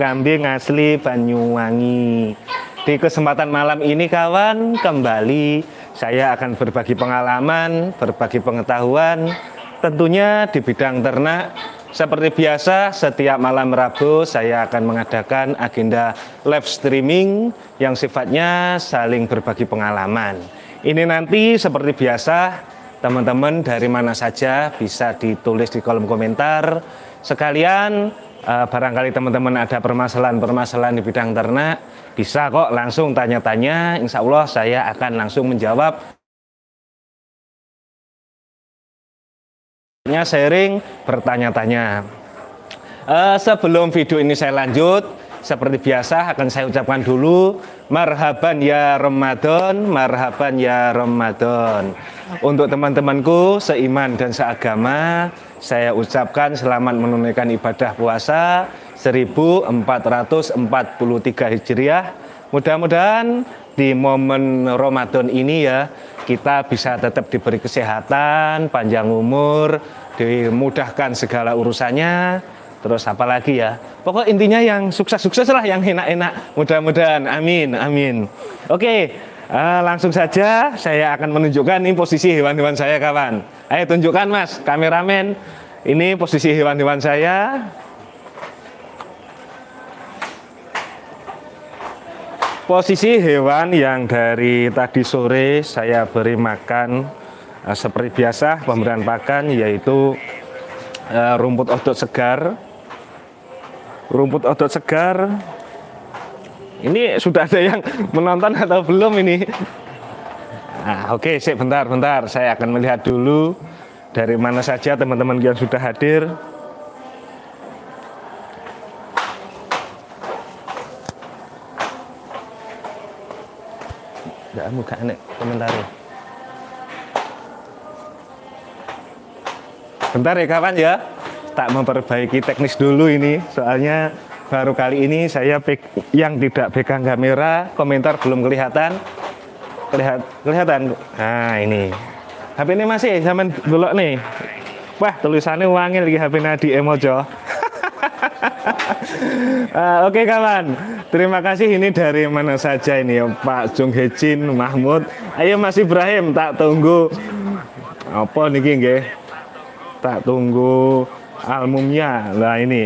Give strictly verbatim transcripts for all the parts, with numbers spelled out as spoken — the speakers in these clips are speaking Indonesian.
kambing asli Banyuwangi. Di kesempatan malam ini kawan, kembali saya akan berbagi pengalaman, berbagi pengetahuan, tentunya di bidang ternak. Seperti biasa, setiap malam Rabu saya akan mengadakan agenda live streaming yang sifatnya saling berbagi pengalaman. Ini nanti seperti biasa, teman-teman dari mana saja bisa ditulis di kolom komentar. Sekalian, eh, barangkali teman-teman ada permasalahan-permasalahan di bidang ternak, bisa kok langsung tanya-tanya, insya Allah saya akan langsung menjawab. Sharing, bertanya-tanya. Uh, sebelum video ini saya lanjut, seperti biasa akan saya ucapkan dulu, marhaban ya Ramadan, marhaban ya Ramadan. Untuk teman-temanku seiman dan seagama, saya ucapkan selamat menunaikan ibadah puasa seribu empat ratus empat puluh tiga Hijriah. Mudah-mudahan di momen Ramadan ini ya, kita bisa tetap diberi kesehatan, panjang umur, dimudahkan segala urusannya. Terus apa lagi ya? Pokok intinya yang sukses-sukses lah, yang enak-enak. Mudah-mudahan, amin, amin. Oke, uh, langsung saja saya akan menunjukkan ini posisi hewan-hewan saya kawan. Ayo tunjukkan mas, kameramen. Ini posisi hewan-hewan saya. Posisi hewan yang dari tadi sore saya beri makan uh, seperti biasa, pemberian pakan yaitu uh, rumput odot segar. Rumput odot segar. Ini sudah ada yang menonton atau belum ini? Nah, oke, okay, bentar, bentar. Saya akan melihat dulu dari mana saja teman-teman yang sudah hadir. Nggak muka nek komentarnya. Bentar ya kawan ya, tak memperbaiki teknis dulu ini, soalnya baru kali ini saya yang tidak pegang kamera, komentar belum kelihatan. Kelihat, kelihatan. Nah ini H P ini masih zaman dulu nih. Wah tulisannya wangi lagi H P Nadi Emojo. uh, Oke okay, kawan, terima kasih. Ini dari mana saja ini ya, Pak Jung Hejin Mahmud. Ayo Mas Ibrahim, tak tunggu apa niki nggih? Tak tunggu albumnya. Lah ini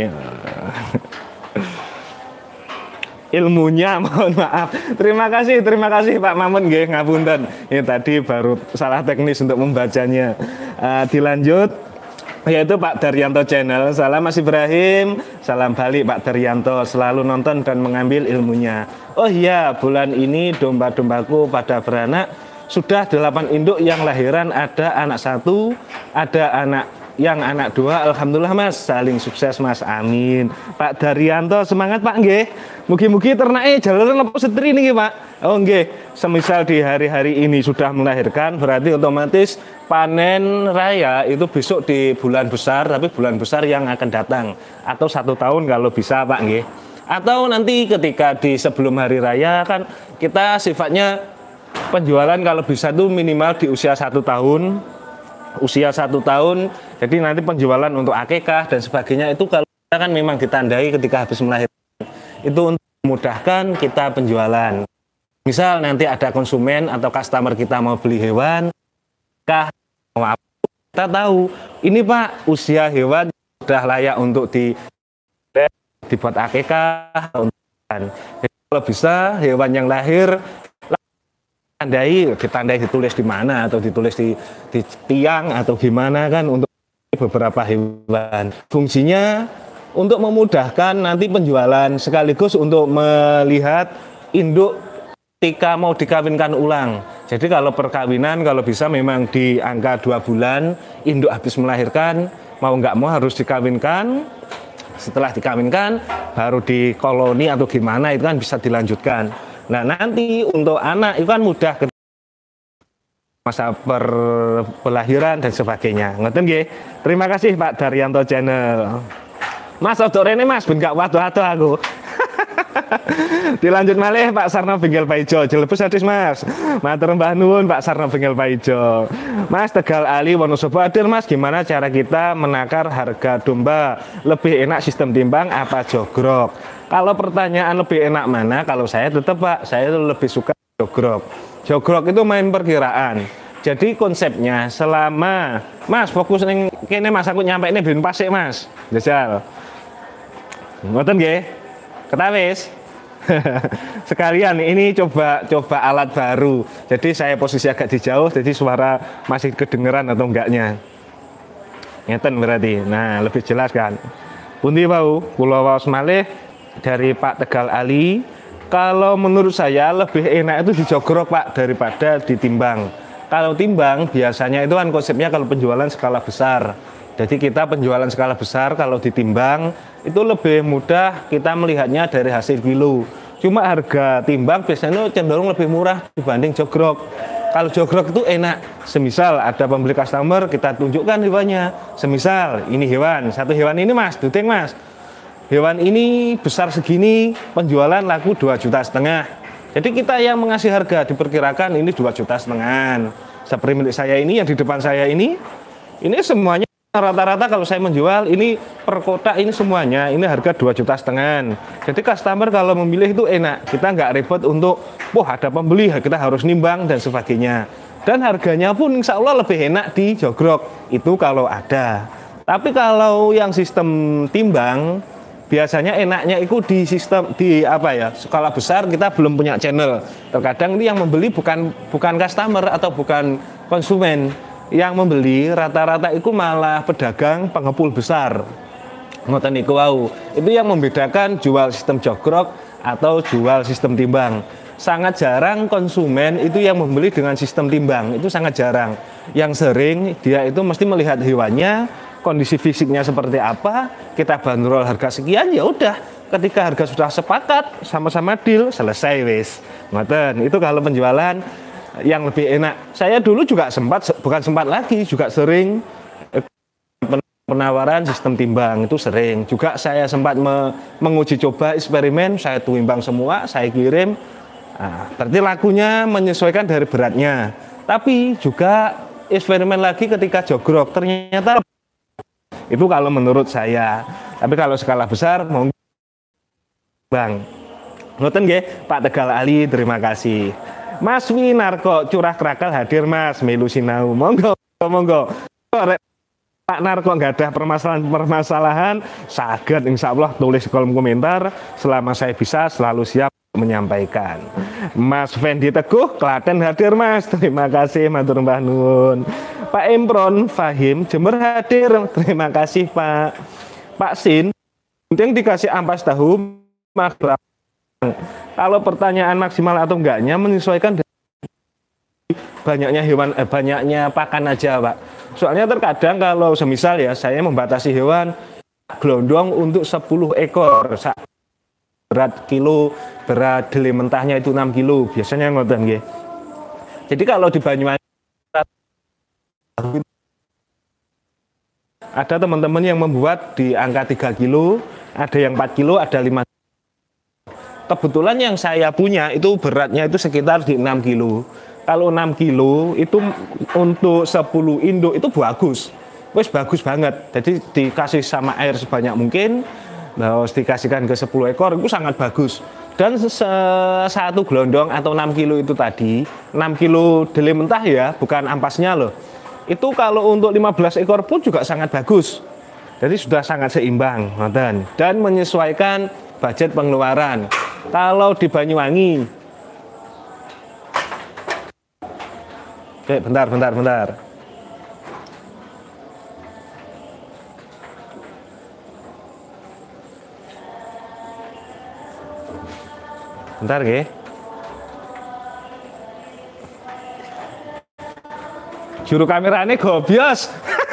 ilmunya, mohon maaf. Terima kasih, terima kasih Pak Mahmud nggih, ngapunten. Ini tadi baru salah teknis untuk membacanya. Uh, dilanjut, yaitu Pak Daryanto Channel. Salam Mas Ibrahim, salam balik Pak Daryanto, selalu nonton dan mengambil ilmunya. Oh iya, bulan ini domba-dombaku pada beranak, sudah delapan induk yang lahiran, ada anak satu, ada anak yang anak dua. Alhamdulillah mas, saling sukses mas, amin. Pak Daryanto semangat Pak nggih. Mugi-mugi ternake jalaran apa setri niki Pak. Oh nggih, semisal di hari-hari ini sudah melahirkan, berarti otomatis panen raya itu besok di bulan besar, tapi bulan besar yang akan datang, atau satu tahun kalau bisa Pak nggih. Atau nanti ketika di sebelum hari raya kan kita sifatnya penjualan kalau bisa tuh minimal di usia satu tahun, usia satu tahun. Jadi nanti penjualan untuk akikah dan sebagainya itu kalau kita kan memang ditandai ketika habis melahirkan. Itu untuk memudahkan kita penjualan. Misal nanti ada konsumen atau customer kita mau beli hewan, kah mau apa, kita tahu ini Pak usia hewan sudah layak untuk di dibuat akikah. Jadi kalau bisa hewan yang lahir ditandai, ditandai ditulis di mana atau ditulis di, di tiang atau gimana kan untuk beberapa hewan. Fungsinya untuk memudahkan nanti penjualan sekaligus untuk melihat induk ketika mau dikawinkan ulang. Jadi kalau perkawinan kalau bisa memang di angka dua bulan induk habis melahirkan, mau nggak mau harus dikawinkan. Setelah dikawinkan baru di koloni atau gimana itu kan bisa dilanjutkan. Nah nanti untuk anak itu kan mudah masa per pelahiran dan sebagainya. Ngoten nggih. Terima kasih Pak Daryanto Channel. Mas odok rene Mas ben gak waduh-waduh aku. Dilanjut malih Pak Sarno Bengkel Paijo. Jelebus hadis Mas. Matur mbah nuwun Pak Sarno Bengkel Paijo. Mas Tegal Ali Wonosobo hadir Mas. Gimana cara kita menakar harga domba? Lebih enak sistem timbang apa jogrok? Kalau pertanyaan lebih enak mana? Kalau saya tetap Pak, saya lebih suka jogrok. Jogrok itu main perkiraan. Jadi konsepnya selama Mas fokus ning kene Mas, aku nyampe ini ben pasik Mas. Jajal. Ngoten nggih? Ketawis. Sekalian ini coba coba alat baru. Jadi saya posisi agak di jauh, jadi suara masih kedengeran atau enggaknya. Ngeten berarti. Nah, lebih jelas kan. Pundi wau, kula waos malih dari Pak Tegal Ali. Kalau menurut saya lebih enak itu dijogrok Pak daripada ditimbang. Kalau timbang biasanya itu kan konsepnya kalau penjualan skala besar. Jadi kita penjualan skala besar, kalau ditimbang itu lebih mudah kita melihatnya dari hasil kilo. Cuma harga timbang biasanya cenderung lebih murah dibanding jogrok. Kalau jogrok itu enak, semisal ada pembeli customer kita tunjukkan hewannya. Semisal ini hewan, satu hewan ini Mas, duting Mas. Hewan ini besar segini, penjualan laku dua juta setengah. Jadi kita yang mengasih harga diperkirakan ini dua juta setengah. Seperti milik saya ini, yang di depan saya ini, ini semuanya rata-rata kalau saya menjual ini per kotak ini semuanya ini harga dua juta setengah. Jadi customer kalau memilih itu enak, kita nggak repot untuk wah ada pembeli kita harus nimbang dan sebagainya. Dan harganya pun insya Allah lebih enak di jogrok itu kalau ada. Tapi kalau yang sistem timbang biasanya enaknya itu di sistem di apa ya skala besar kita belum punya channel. Terkadang ini yang membeli bukan bukan customer atau bukan konsumen. Yang membeli rata-rata itu malah pedagang pengepul besar. Ngoten niku wau. Itu yang membedakan jual sistem jogrok atau jual sistem timbang. Sangat jarang konsumen itu yang membeli dengan sistem timbang. Itu sangat jarang. Yang sering dia itu mesti melihat hewannya, kondisi fisiknya seperti apa, kita bandrol harga sekian ya udah. Ketika harga sudah sepakat, sama-sama deal, selesai wis. Ngoten. Itu kalau penjualan yang lebih enak. Saya dulu juga sempat, bukan sempat lagi, juga sering penawaran sistem timbang itu sering. Juga saya sempat me menguji coba eksperimen, saya timbang semua, saya kirim. Nah, berarti lakunya menyesuaikan dari beratnya. Tapi juga eksperimen lagi ketika jogrok, ternyata itu kalau menurut saya. Tapi kalau skala besar, mau bang. Ngoten nggih, Pak Tegal Ali, terima kasih. Mas Winarko curah krakal hadir Mas melu sinau monggo monggo Pak Narko nggak ada permasalahan-permasalahan saged insya Allah tulis kolom komentar selama saya bisa selalu siap menyampaikan. Mas Fendi Teguh Klaten hadir Mas terima kasih matur mbah nuwun. Pak Impron Fahim Jember hadir terima kasih Pak. Pak Sin penting dikasih ampas tahu makro. Kalau pertanyaan maksimal atau enggaknya menyesuaikan banyaknya hewan, eh, banyaknya pakan aja Pak. Soalnya terkadang kalau semisal ya saya membatasi hewan gelondong untuk sepuluh ekor, berat kilo, berat deli mentahnya itu enam kilo, biasanya ngoten nggih. Jadi kalau di Banyuwangi ada teman-teman yang membuat di angka tiga kilo, ada yang empat kilo, ada lima. Kebetulan yang saya punya itu beratnya itu sekitar di enam kilo. Kalau enam kilo itu untuk sepuluh induk itu bagus. Wes bagus banget. Jadi dikasih sama air sebanyak mungkin, terus dikasihkan ke sepuluh ekor itu sangat bagus. Dan satu gelondong atau enam kilo itu tadi, enam kilo deli mentah ya, bukan ampasnya loh. Itu kalau untuk lima belas ekor pun juga sangat bagus. Jadi sudah sangat seimbang, dan menyesuaikan budget pengeluaran. Kalau di Banyuwangi, oke, bentar, bentar, bentar. Bentar, ya. Juru kameranya gobios.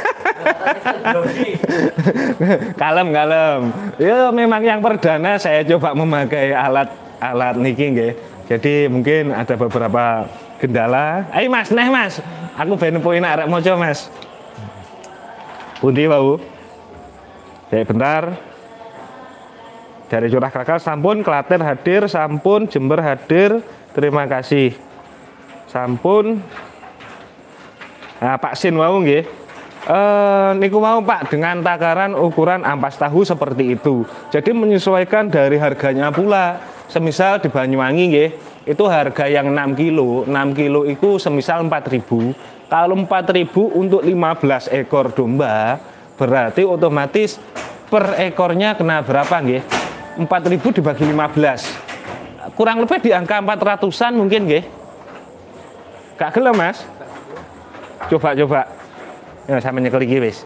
kalem kalem ya memang yang perdana saya coba memakai alat alat niki nggih. Jadi mungkin ada beberapa kendala. Ayo Mas, neh Mas, aku ben poin arek moco Mas. Pundi wau? Dek bentar. dari Curah Kakal sampun, Klaten hadir, sampun, Jember hadir. Terima kasih. Sampun. Nah, Pak Sin mau nggih. Eh, niku mau Pak dengan takaran ukuran ampas tahu seperti itu. Jadi menyesuaikan dari harganya pula. Semisal di Banyuwangi nggih, itu harga yang enam kilo. enam kilo itu semisal empat ribu. Kalau empat ribu untuk lima belas ekor domba, berarti otomatis per ekornya kena berapa nggih? empat ribu dibagi lima belas. Kurang lebih di angka empat ratusan mungkin nggih. Gak gelem, Mas? Coba-coba. Ya, saya menyekel iki wis.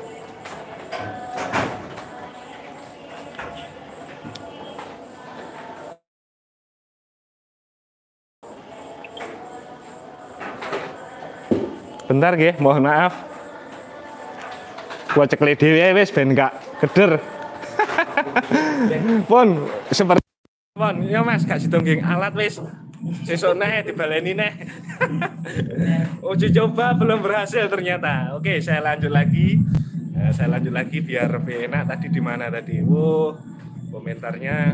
Bentar nggih, mohon maaf. Gua cekle dhewe wis ben gak keder. Pun seperti pun, ya Mas, gak situng alat wis. Sesuk neh dibaleni neh. Uji coba belum berhasil ternyata. Oke, saya lanjut lagi. Nah, saya lanjut lagi biar lebih enak. Tadi di mana tadi? Oh, komentarnya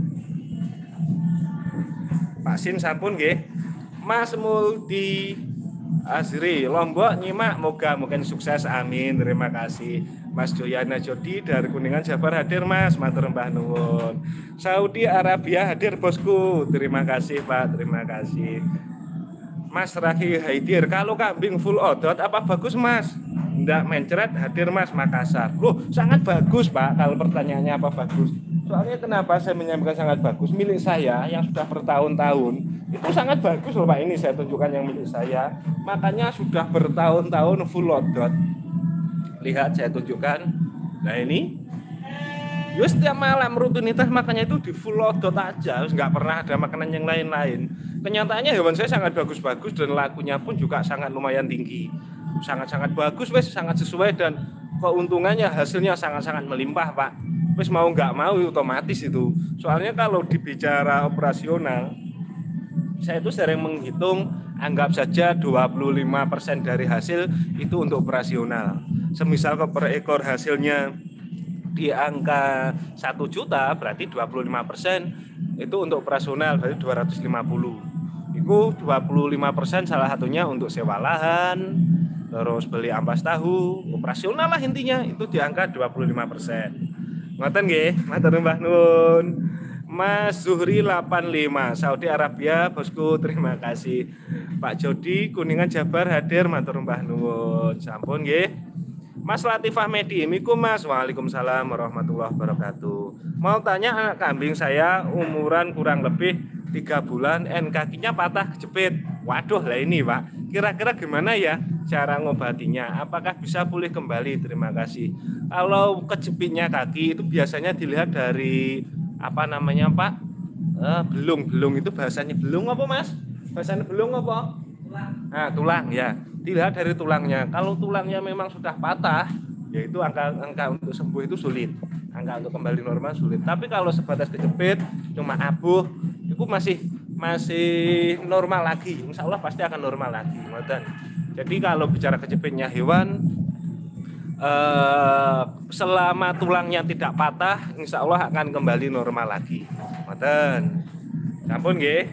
Pak Sin sampun nggih. Mas Multi Azri Lombok nyimak, moga mungkin sukses, amin. Terima kasih. Mas Joyana Jodi dari Kuningan Jabar hadir, Mas, matur mbah nuwun. Saudi Arabia hadir, bosku. Terima kasih, Pak, terima kasih. Mas Raki Haidir, kalau kambing full odot apa bagus, Mas? Ndak mencret hadir, Mas, Makassar. Loh, sangat bagus, Pak. Kalau pertanyaannya apa bagus? Soalnya kenapa saya menyampaikan sangat bagus? Milik saya yang sudah bertahun-tahun itu sangat bagus loh, Pak. Ini saya tunjukkan yang milik saya. Makanya sudah bertahun-tahun full odot. Lihat, saya tunjukkan. Nah ini, ya setiap malam rutinitas makanya itu di full odot aja, nggak pernah ada makanan yang lain-lain. Kenyataannya hewan saya sangat bagus-bagus dan lakunya pun juga sangat lumayan tinggi, sangat-sangat bagus, wes sangat sesuai dan keuntungannya hasilnya sangat-sangat melimpah, Pak. Wes mau nggak mau otomatis itu. Soalnya kalau dibicara operasional, saya itu sering menghitung, anggap saja dua puluh lima persen dari hasil itu untuk operasional. Semisal per ekor hasilnya di angka satu juta, berarti dua puluh lima persen itu untuk operasional, berarti dua ratus lima puluh. Itu dua puluh lima persen salah satunya untuk sewa lahan, terus beli ampas tahu, operasional lah intinya, itu di angka dua puluh lima persen. Ngoten nggih, matur mbah nuwun. Mas Zuhri delapan puluh lima Saudi Arabia, bosku, terima kasih. Pak Jody Kuningan Jabar hadir, matur mbah nuwun. Sampun nggih. Mas Latifah Medi, Miku Mas, waalaikumsalam warahmatullahi wabarakatuh. Mau tanya, anak kambing saya umuran kurang lebih tiga bulan, dan kakinya patah kejepit. Waduh lah ini, Pak. Kira-kira gimana ya cara ngobatinya? Apakah bisa pulih kembali? Terima kasih. Kalau kejepitnya kaki itu biasanya dilihat dari apa namanya, Pak? Eh, belung, belung itu bahasanya belung apa, Mas? Bahasanya belung apa? Tulang. Nah, tulang ya. Dilihat dari tulangnya. Kalau tulangnya memang sudah patah, yaitu angka angka untuk sembuh itu sulit. Angka untuk kembali normal sulit. Tapi kalau sebatas kejepit, cuma abuh, itu masih masih normal lagi. Insya Allah pasti akan normal lagi. Jadi kalau bicara kejepitnya hewan, eh, selama tulangnya tidak patah, insya Allah akan kembali normal lagi. Ngoten. Sampun nggih.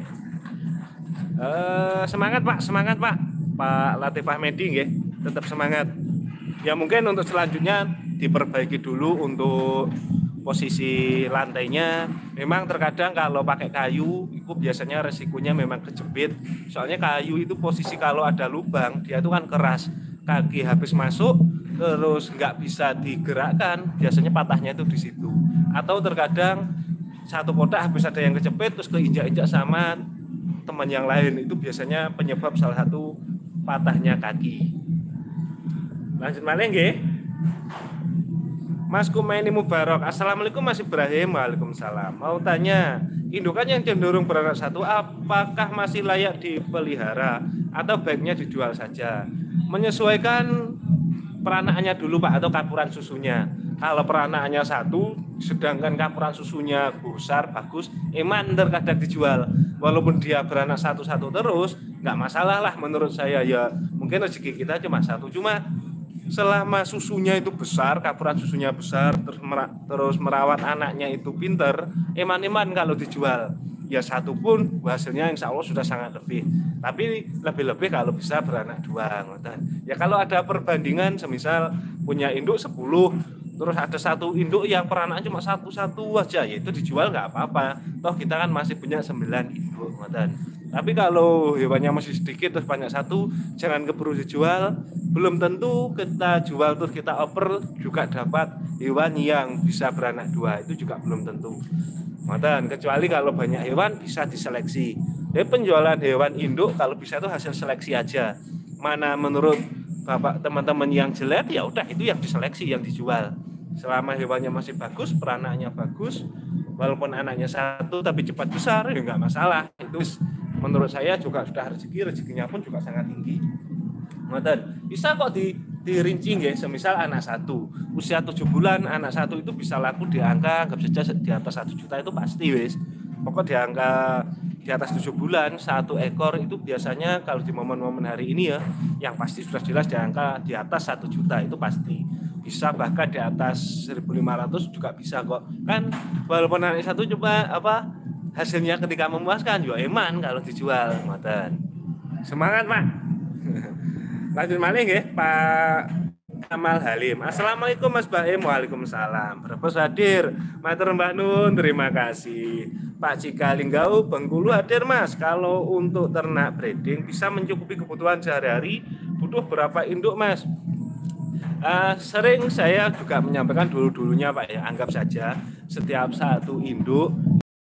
Eh, semangat Pak, semangat Pak. Pak Latifah Medi nggih, tetap semangat. Ya mungkin untuk selanjutnya diperbaiki dulu untuk posisi lantainya. Memang terkadang kalau pakai kayu itu biasanya resikonya memang kejepit. Soalnya kayu itu posisi kalau ada lubang dia itu kan keras. Kaki habis masuk terus nggak bisa digerakkan, biasanya patahnya itu di situ. Atau terkadang satu kotak habis ada yang kejepit terus keinjak-injak sama teman yang lain, itu biasanya penyebab salah satu patahnya kaki. Lanjut malih nggih. Mas Kumaini Mubarok, Assalamualaikum Mas Ibrahim. Waalaikumsalam. Mau tanya, indukan yang cenderung beranak satu apakah masih layak dipelihara atau baiknya dijual saja? Menyesuaikan peranakannya dulu Pak, atau kapuran susunya. Kalau peranakannya satu sedangkan kapuran susunya besar bagus, eman terkadang dijual. Walaupun dia beranak satu-satu terus, nggak masalah lah menurut saya. Ya mungkin rezeki kita cuma satu, cuma selama susunya itu besar, kapuran susunya besar, terus, mer terus merawat anaknya itu pinter, eman-eman kalau dijual. Ya satu pun hasilnya insya Allah sudah sangat lebih. Tapi lebih-lebih kalau bisa beranak dua. Ya kalau ada perbandingan, semisal punya induk sepuluh, terus ada satu induk yang peranaknya cuma satu-satu aja, ya itu dijual nggak apa-apa. Toh kita kan masih punya sembilan induk. Tapi kalau hewannya masih sedikit terus banyak satu, jangan keburu dijual. Belum tentu kita jual terus kita oper juga dapat hewan yang bisa beranak dua, itu juga belum tentu. Dan kecuali kalau banyak hewan bisa diseleksi. Jadi penjualan hewan induk kalau bisa itu hasil seleksi aja. Mana menurut bapak teman-teman yang jelek, ya udah itu yang diseleksi, yang dijual. Selama hewannya masih bagus, peranaknya bagus, walaupun anaknya satu tapi cepat besar, ya nggak masalah. Itu menurut saya juga sudah rezeki, rezekinya pun juga sangat tinggi. Ngoten. Bisa kok di dirinci nggih, semisal anak satu, usia tujuh bulan, anak satu itu bisa laku di angka anggap saja di atas satu juta itu pasti wis. Pokok di angka di atas tujuh bulan satu ekor itu biasanya kalau di momen-momen hari ini ya, yang pasti sudah jelas di angka di atas satu juta itu pasti. Bisa bahkan di atas seribu lima ratus juga bisa kok. Kan walaupun anak satu coba apa hasilnya ketika memuaskan juga eman kalau dijual, ngoten. Semangat, Pak. Lanjut maling ya, Pak Amal Halim. Assalamualaikum Mas Baim. Waalaikumsalam. Brebes hadir. Matur Mbak Nun, terima kasih. Pak Cika Linggau, Bengkulu hadir Mas. Kalau untuk ternak breeding bisa mencukupi kebutuhan sehari-hari, butuh berapa induk Mas? Uh, sering saya juga menyampaikan dulu-dulunya Pak ya, anggap saja setiap satu induk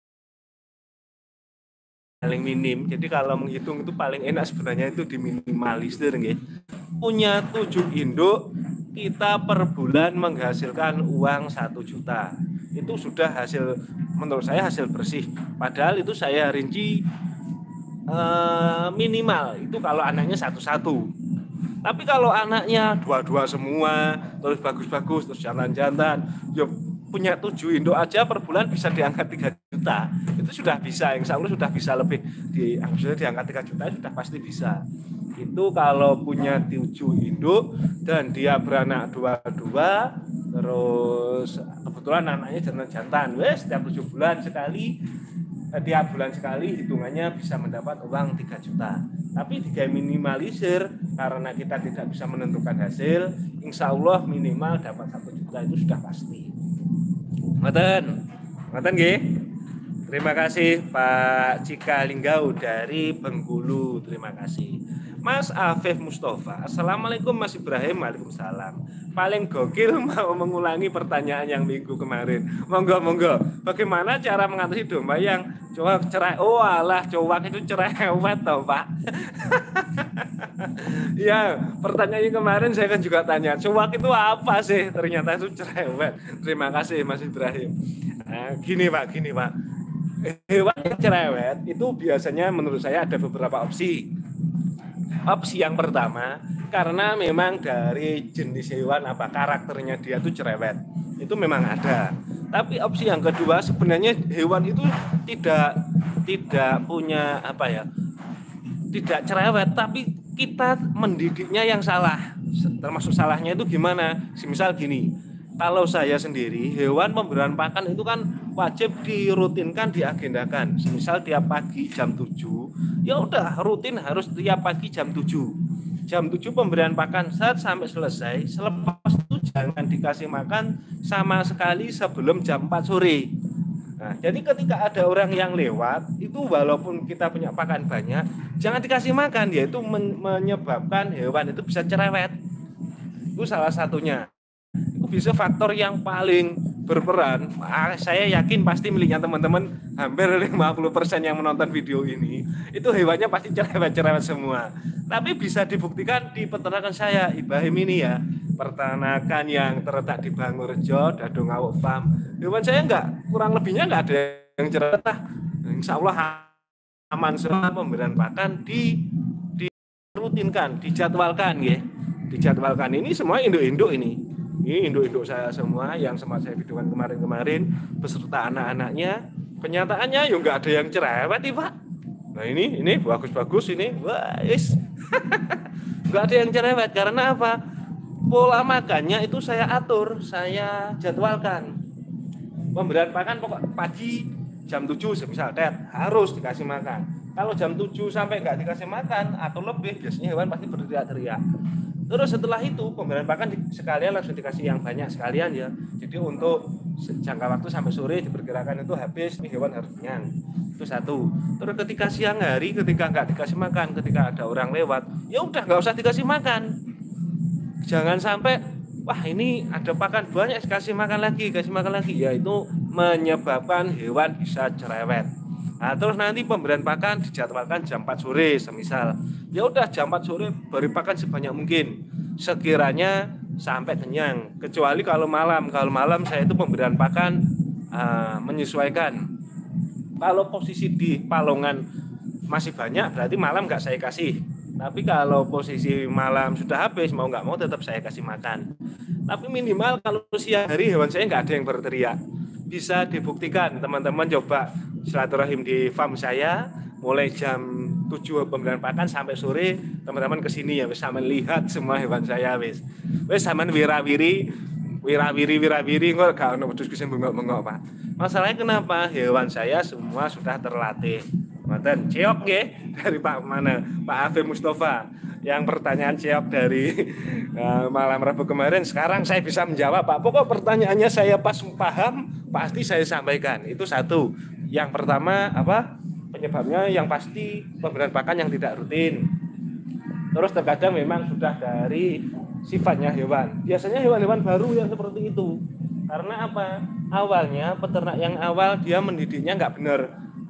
paling minim. Jadi kalau menghitung itu paling enak sebenarnya itu diminimalisir nggih. Punya tujuh induk, kita per bulan menghasilkan uang satu juta. Itu sudah hasil, menurut saya hasil bersih. Padahal itu saya rinci eh, minimal itu kalau anaknya satu-satu. Tapi kalau anaknya dua-dua semua, terus bagus-bagus, terus jantan-jantan, ya punya tujuh induk aja per bulan bisa diangkat tiga juta. Itu sudah bisa, insya Allah sudah bisa lebih di, sudah diangkat tiga juta sudah pasti bisa. Itu kalau punya tujuh induk dan dia beranak dua-dua, terus kebetulan anaknya jantan-jantan, wes setiap tujuh bulan sekali, tiap bulan sekali hitungannya bisa mendapat uang tiga juta. Tapi tiga minimalisir karena kita tidak bisa menentukan hasil, insya Allah minimal dapat satu juta itu sudah pasti. Ngoten, ngoten nggih. Terima kasih Pak Cika Linggau dari Bengkulu, terima kasih. Mas Afif Mustafa, Assalamualaikum Mas Ibrahim. Waalaikumsalam. Paling gokil mau mengulangi pertanyaan yang minggu kemarin. Monggo monggo. Bagaimana cara mengatasi domba yang cowok cerai? Oh alah, cowok itu cerewet toh Pak. Ya, pertanyaannya kemarin saya kan juga tanya, cowok itu apa sih? Ternyata itu cerewet. Terima kasih Mas Ibrahim. Nah, gini Pak, gini Pak. Hewan yang cerewet itu biasanya menurut saya ada beberapa opsi. Opsi yang pertama, karena memang dari jenis hewan apa karakternya dia itu cerewet, itu memang ada. Tapi opsi yang kedua sebenarnya hewan itu tidak tidak punya apa ya, tidak cerewet, tapi kita mendidiknya yang salah. Termasuk salahnya itu gimana? Misal gini, kalau saya sendiri hewan pemberian pakan itu kan wajib dirutinkan, diagendakan. Misal tiap pagi jam tujuh, ya udah rutin harus tiap pagi jam tujuh. Jam tujuh pemberian pakan saat sampai selesai. Selepas itu jangan dikasih makan sama sekali sebelum jam empat sore. Nah, jadi ketika ada orang yang lewat, itu walaupun kita punya pakan banyak, jangan dikasih makan, yaitu men- menyebabkan hewan itu bisa cerewet. Itu salah satunya. Itu bisa faktor yang paling berperan. Ah, saya yakin pasti miliknya teman-teman hampir lima puluh persen yang menonton video ini itu hewannya pasti cerewet-cerewet semua. Tapi bisa dibuktikan di peternakan saya Ibrahim ini ya, peternakan yang terletak di Bangurjo, Dadung Awuk Farm. Hewan saya enggak, kurang lebihnya enggak ada yang cerewet. Insya Allah aman semua, pemberian pakan di dirutinkan, dijadwalkan ya. Dijadwalkan ini semua induk-induk ini. Ini induk-induk saya semua yang sempat saya videokan kemarin-kemarin beserta anak-anaknya. Kenyataannya ya nggak ada yang cerewet nih Pak. Nah ini ini bagus-bagus ini, wah yes. Nggak ada yang cerewet karena apa? pola makannya itu saya atur, saya jadwalkan. Pemberian pakan pokok pagi jam tujuh semisal tet harus dikasih makan. Kalau jam tujuh sampai nggak dikasih makan atau lebih, biasanya hewan pasti berteriak-teriak. Terus setelah itu pemberian pakan sekalian langsung dikasih yang banyak sekalian ya. Jadi untuk jangka waktu sampai sore diperkirakan itu habis, ini hewan harus kenyang. Itu satu. Terus ketika siang hari, ketika nggak dikasih makan, ketika ada orang lewat, ya udah nggak usah dikasih makan. Jangan sampai wah ini ada pakan banyak, kasih makan lagi, kasih makan lagi, ya itu menyebabkan hewan bisa cerewet. Nah, terus nanti pemberian pakan dijadwalkan jam empat sore semisal. Ya udah jam empat sore beri pakan sebanyak mungkin. Sekiranya sampai kenyang. Kecuali kalau malam, kalau malam saya itu pemberian pakan uh, menyesuaikan. Kalau posisi di palongan masih banyak berarti malam nggak saya kasih. Tapi kalau posisi malam sudah habis, mau nggak mau tetap saya kasih makan. Tapi minimal kalau siang hari hewan saya nggak ada yang berteriak. Bisa dibuktikan, teman-teman coba silaturahim di farm saya, mulai jam tujuh pemberian pakan sampai sore, teman-teman kesini ya, bisa melihat semua hewan saya wis. Wis sampean wirawiri, wirawiri wirawiri kok gak ono wedhus sing bengok-bengok, Pak. Masalahnya kenapa? Hewan saya semua sudah terlatih. Mantan ceok nggih dari Pak mana Pak Afif Mustafa. Yang pertanyaan ceok dari uh, malam Rabu kemarin, sekarang saya bisa menjawab, Pak. Pokok pertanyaannya saya pas paham pasti saya sampaikan. Itu satu. Yang pertama apa? Penyebabnya yang pasti pemberian pakan yang tidak rutin. Terus terkadang memang sudah dari sifatnya hewan. Biasanya hewan-hewan baru yang seperti itu. Karena apa? Awalnya peternak yang awal dia mendidiknya nggak benar.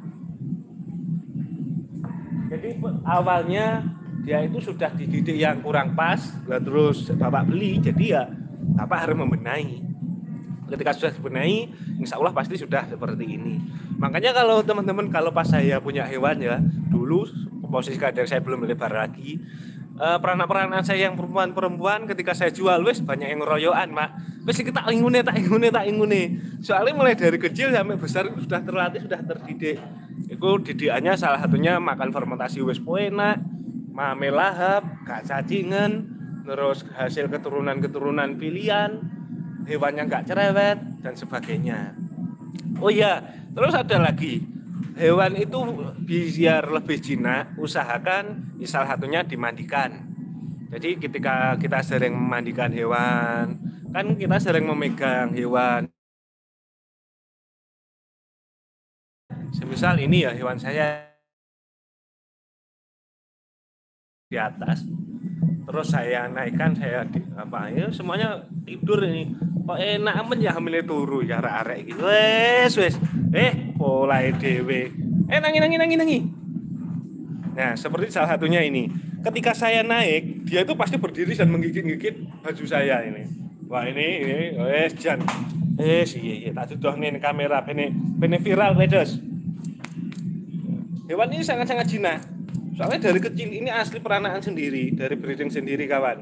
Jadi awalnya dia itu sudah dididik yang kurang pas, terus bapak beli, jadi ya bapak harus membenahi. Ketika sudah dibenahi, insya Allah pasti sudah seperti ini. Makanya kalau teman-teman, kalau pas saya punya hewan ya, dulu posisi kadang saya belum lebar lagi, eh, peranak-peranak saya yang perempuan-perempuan ketika saya jual, wes banyak yang ngeroyokan, Mak. Wes kita ingune, tak ingune, tak ingune. Soalnya mulai dari kecil sampai besar sudah terlatih, sudah terdidik. Itu didikannya salah satunya makan fermentasi wis enak, mame lahap, gak cacingan, terus hasil keturunan-keturunan pilihan, hewannya gak cerewet dan sebagainya. Oh iya, terus ada lagi. Hewan itu biar lebih jinak, usahakan salah satunya dimandikan. Jadi ketika kita sering memandikan hewan, kan kita sering memegang hewan. Semisal ini ya hewan saya di atas, terus saya naikkan, saya di, apa ya semuanya tidur ini, kok enak amen ya hamilnya turu ya arek-arek gitu, wes wes, eh mulai dewe, eh nangi nangi nangi nangi. Nah seperti salah satunya ini, ketika saya naik dia itu pasti berdiri dan menggigit-gigit baju saya ini. Wah ini ini, wes jan, eh sih iya tak tuduh nih kamera, ini ini viral wedos. Hewan ini sangat-sangat jinak. Soalnya dari kecil ini asli peranakan sendiri, dari breeding sendiri kawan.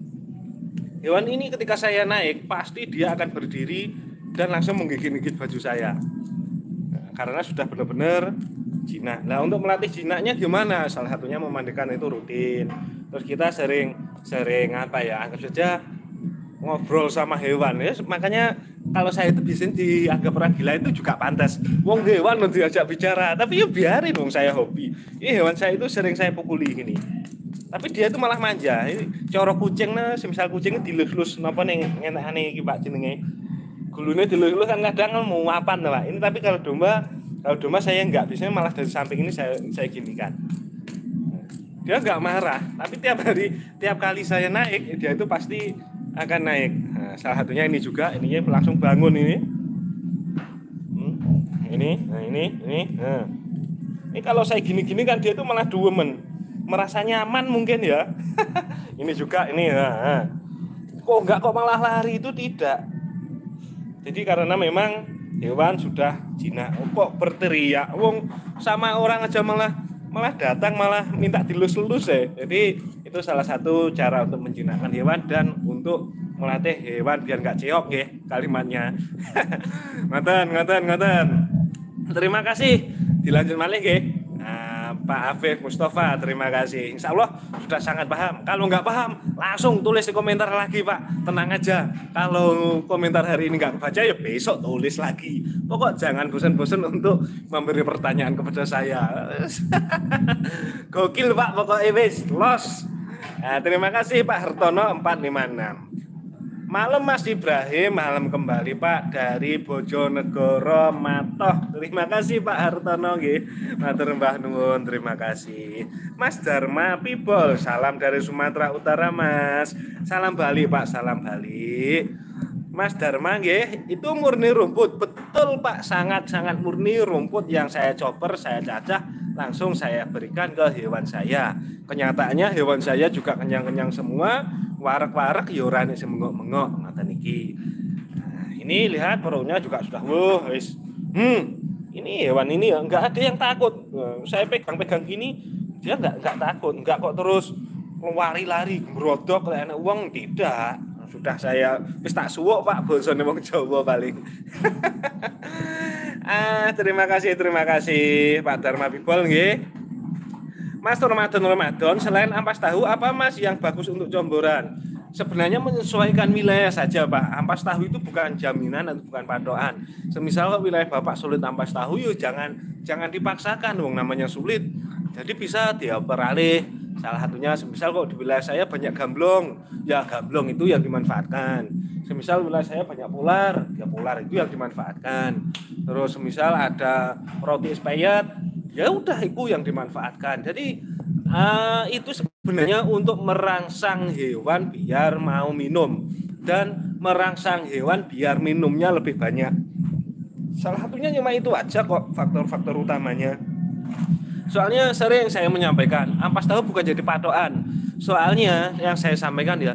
Hewan ini ketika saya naik pasti dia akan berdiri dan langsung menggigit-gigit baju saya. Nah, karena sudah benar-benar jinak. Nah untuk melatih jinaknya gimana? Salah satunya memandikan itu rutin. Terus kita sering sering apa ya? Anggap saja ngobrol sama hewan ya. Makanya kalau saya itu biasanya dianggap orang gila itu juga pantas. Wong hewan nanti diajak bicara, tapi ya biarin wong saya hobi. Ini hewan saya itu sering saya pukuli gini. Tapi dia itu malah manja. Ini coro kucing nah, semisal kucingnya dilus-lus napa ning ngenekane iki Pak jenenge. Gulune dilus-lus kan kadang mau mapan Pak. Ini tapi kalau domba, kalau domba saya enggak, biasanya malah dari samping ini saya saya ginikan. Dia enggak marah, tapi tiap hari tiap kali saya naik dia itu pasti akan naik. Nah, salah satunya ini juga, ininya langsung bangun ini. Hmm, ini, nah ini, ini. Nah. Ini kalau saya gini-gini kan dia itu malah duemen, merasa nyaman mungkin ya. Ini juga ini. Nah. Kok enggak kok malah lari itu tidak. Jadi karena memang hewan sudah jinak. Kok berteriak, wong sama orang aja malah malah datang malah minta dilus-lus ya. Jadi itu salah satu cara untuk menjinakkan hewan dan untuk melatih hewan biar nggak ceok ya kalimatnya. Ngoten ngoten ngoten. Terima kasih. Dilanjut malih nggih. Nah, Pak Afif Mustafa, terima kasih. Insya Allah sudah sangat paham. Kalau nggak paham, langsung tulis di komentar lagi Pak. Tenang aja. Kalau komentar hari ini nggak kebaca, ya besok tulis lagi. Pokok jangan bosan-bosan untuk memberi pertanyaan kepada saya. Gokil Pak, pokoknya wis los. Nah, terima kasih Pak Hartono empat lima enam. Malam Mas Ibrahim, malam kembali Pak dari Bojonegoro Matoh. Terima kasih Pak Hartono nggih. Matur mbah nuwun, terima kasih. Mas Dharma Pibol, salam dari Sumatera Utara Mas. Salam Bali Pak, salam Bali. Mas Dharma nggih, itu murni rumput. Betul Pak, sangat-sangat murni rumput yang saya chopper, saya cacah, langsung saya berikan ke hewan saya. Kenyataannya hewan saya juga kenyang-kenyang semua. Warak-warak yorane semengok-mengok mata niki. Nah, ini lihat perutnya juga sudah wuh wis. Hmm, ini hewan ini ya enggak ada yang takut. Nah, saya pegang-pegang gini dia enggak enggak takut, enggak kok terus lari-lari brodok kayak anak uang, tidak. Sudah saya wis tak suwuk Pak, bosone wong Jawa paling. Ah, terima kasih, terima kasih Pak Dharma Pibol nggih. Mas Ramadan Ramadan, selain ampas tahu apa Mas yang bagus untuk comboran? Sebenarnya menyesuaikan wilayah saja Pak. Ampas tahu itu bukan jaminan atau bukan patokan. Semisal kalau wilayah Bapak sulit ampas tahu, yuk jangan jangan dipaksakan, wong namanya sulit. Jadi bisa dioper alih. Salah satunya semisal kok di wilayah saya banyak gamblong, ya gamblong itu yang dimanfaatkan. Semisal wilayah saya banyak polar, ya polar itu yang dimanfaatkan. Terus semisal ada roti espayet, ya udah itu yang dimanfaatkan. Jadi uh, itu sebenarnya untuk merangsang hewan biar mau minum dan merangsang hewan biar minumnya lebih banyak. Salah satunya cuma itu aja kok faktor-faktor utamanya. Soalnya sering saya menyampaikan ampas tahu bukan jadi patokan. Soalnya yang saya sampaikan ya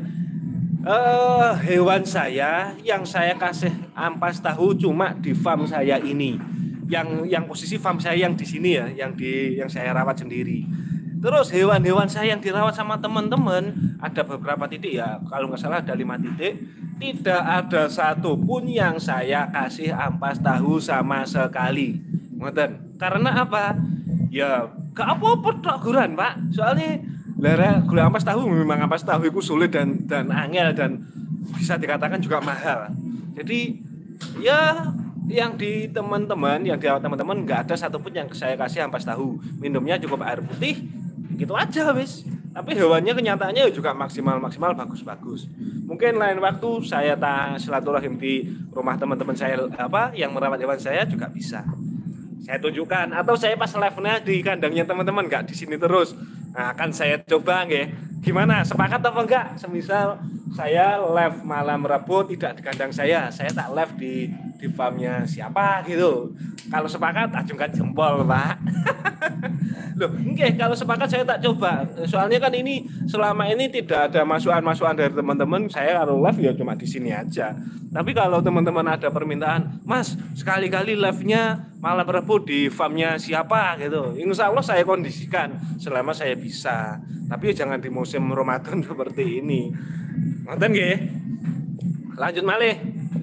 uh, hewan saya yang saya kasih ampas tahu cuma di farm saya ini. Yang yang posisi farm saya yang di sini ya, yang di yang saya rawat sendiri. Terus hewan-hewan saya yang dirawat sama teman-teman ada beberapa titik ya, kalau nggak salah ada lima titik, tidak ada satupun yang saya kasih ampas tahu sama sekali. Ngoten. Karena apa? Ya, gak apa-apa tok guran, Pak. Soalnya lara gula ampas tahu memang ampas tahu itu sulit dan dan angel dan bisa dikatakan juga mahal. Jadi ya yang di teman-teman, yang di teman-teman nggak ada satupun yang saya kasih ampas tahu. Minumnya cukup air putih, gitu aja wis. Tapi hewannya kenyataannya juga maksimal-maksimal bagus-bagus. Mungkin lain waktu saya tak silaturahim di rumah teman-teman saya apa yang merawat hewan saya juga bisa. Saya tunjukkan atau saya pas live-nya di kandangnya teman-teman, nggak di sini terus. Nah, akan saya coba nggih. Gimana? Sepakat apa enggak? Semisal saya live malam Rabu tidak di kandang saya, saya tak live di di farmnya siapa gitu. Kalau sepakat acungkan jempol, Pak. Loh, nggih, kalau sepakat saya tak coba. Soalnya kan ini selama ini tidak ada masukan-masukan dari teman-teman. Saya kalau live ya cuma di sini aja. Tapi kalau teman-teman ada permintaan, Mas, sekali-kali live-nya malam Rabu di farmnya siapa gitu. Insya Allah saya kondisikan selama saya bisa. Tapi jangan di musim Ramadan seperti ini. Ngoten nggih. Lanjut malih.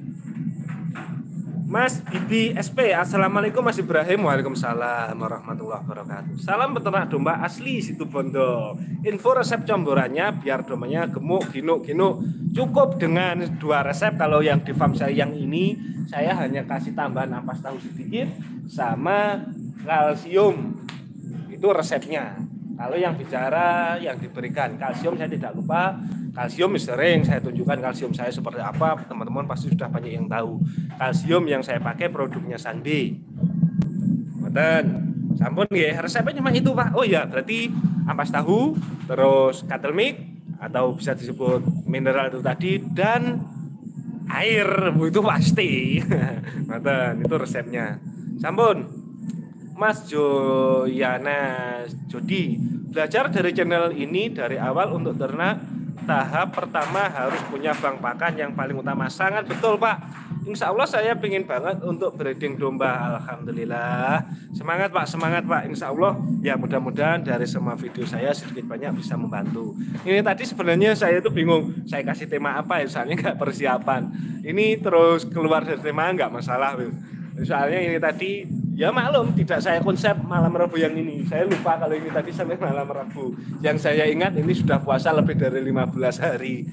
Mas Bibi S P, Assalamualaikum Mas Ibrahim. Waalaikumsalam warahmatullahi wabarakatuh. Salam peternak domba asli Situbondo. Info resep comborannya biar dombanya gemuk, ginuk, ginuk. Cukup dengan dua resep. Kalau yang di farm saya yang ini, saya hanya kasih tambahan ampas tahu sedikit sama kalsium. Itu resepnya. Kalau yang bicara yang diberikan kalsium saya tidak lupa. Kalsium sering saya tunjukkan kalsium saya seperti apa, teman-teman pasti sudah banyak yang tahu. Kalsium yang saya pakai produknya Sandi. Mboten. Sampun nggih, resepnya cuma itu, Pak. Oh ya, berarti ampas tahu, terus cattle milk atau bisa disebut mineral itu tadi dan air, itu pasti. Mboten, itu resepnya. Sampun. Mas Joyana Jodi, belajar dari channel ini dari awal untuk ternak. Tahap pertama harus punya bank pakan yang paling utama. Sangat betul, Pak. Insya Allah saya ingin banget untuk breeding domba. Alhamdulillah. Semangat, Pak, semangat, Pak. Insya Allah ya mudah-mudahan dari semua video saya sedikit banyak bisa membantu. Ini tadi sebenarnya saya itu bingung saya kasih tema apa ya, soalnya nggak persiapan. Ini terus keluar dari tema nggak masalah. Soalnya ini tadi Ya maklum, tidak saya konsep malam Rabu yang ini. Saya lupa kalau ini tadi sampai malam Rabu. Yang saya ingat ini sudah puasa lebih dari lima belas hari.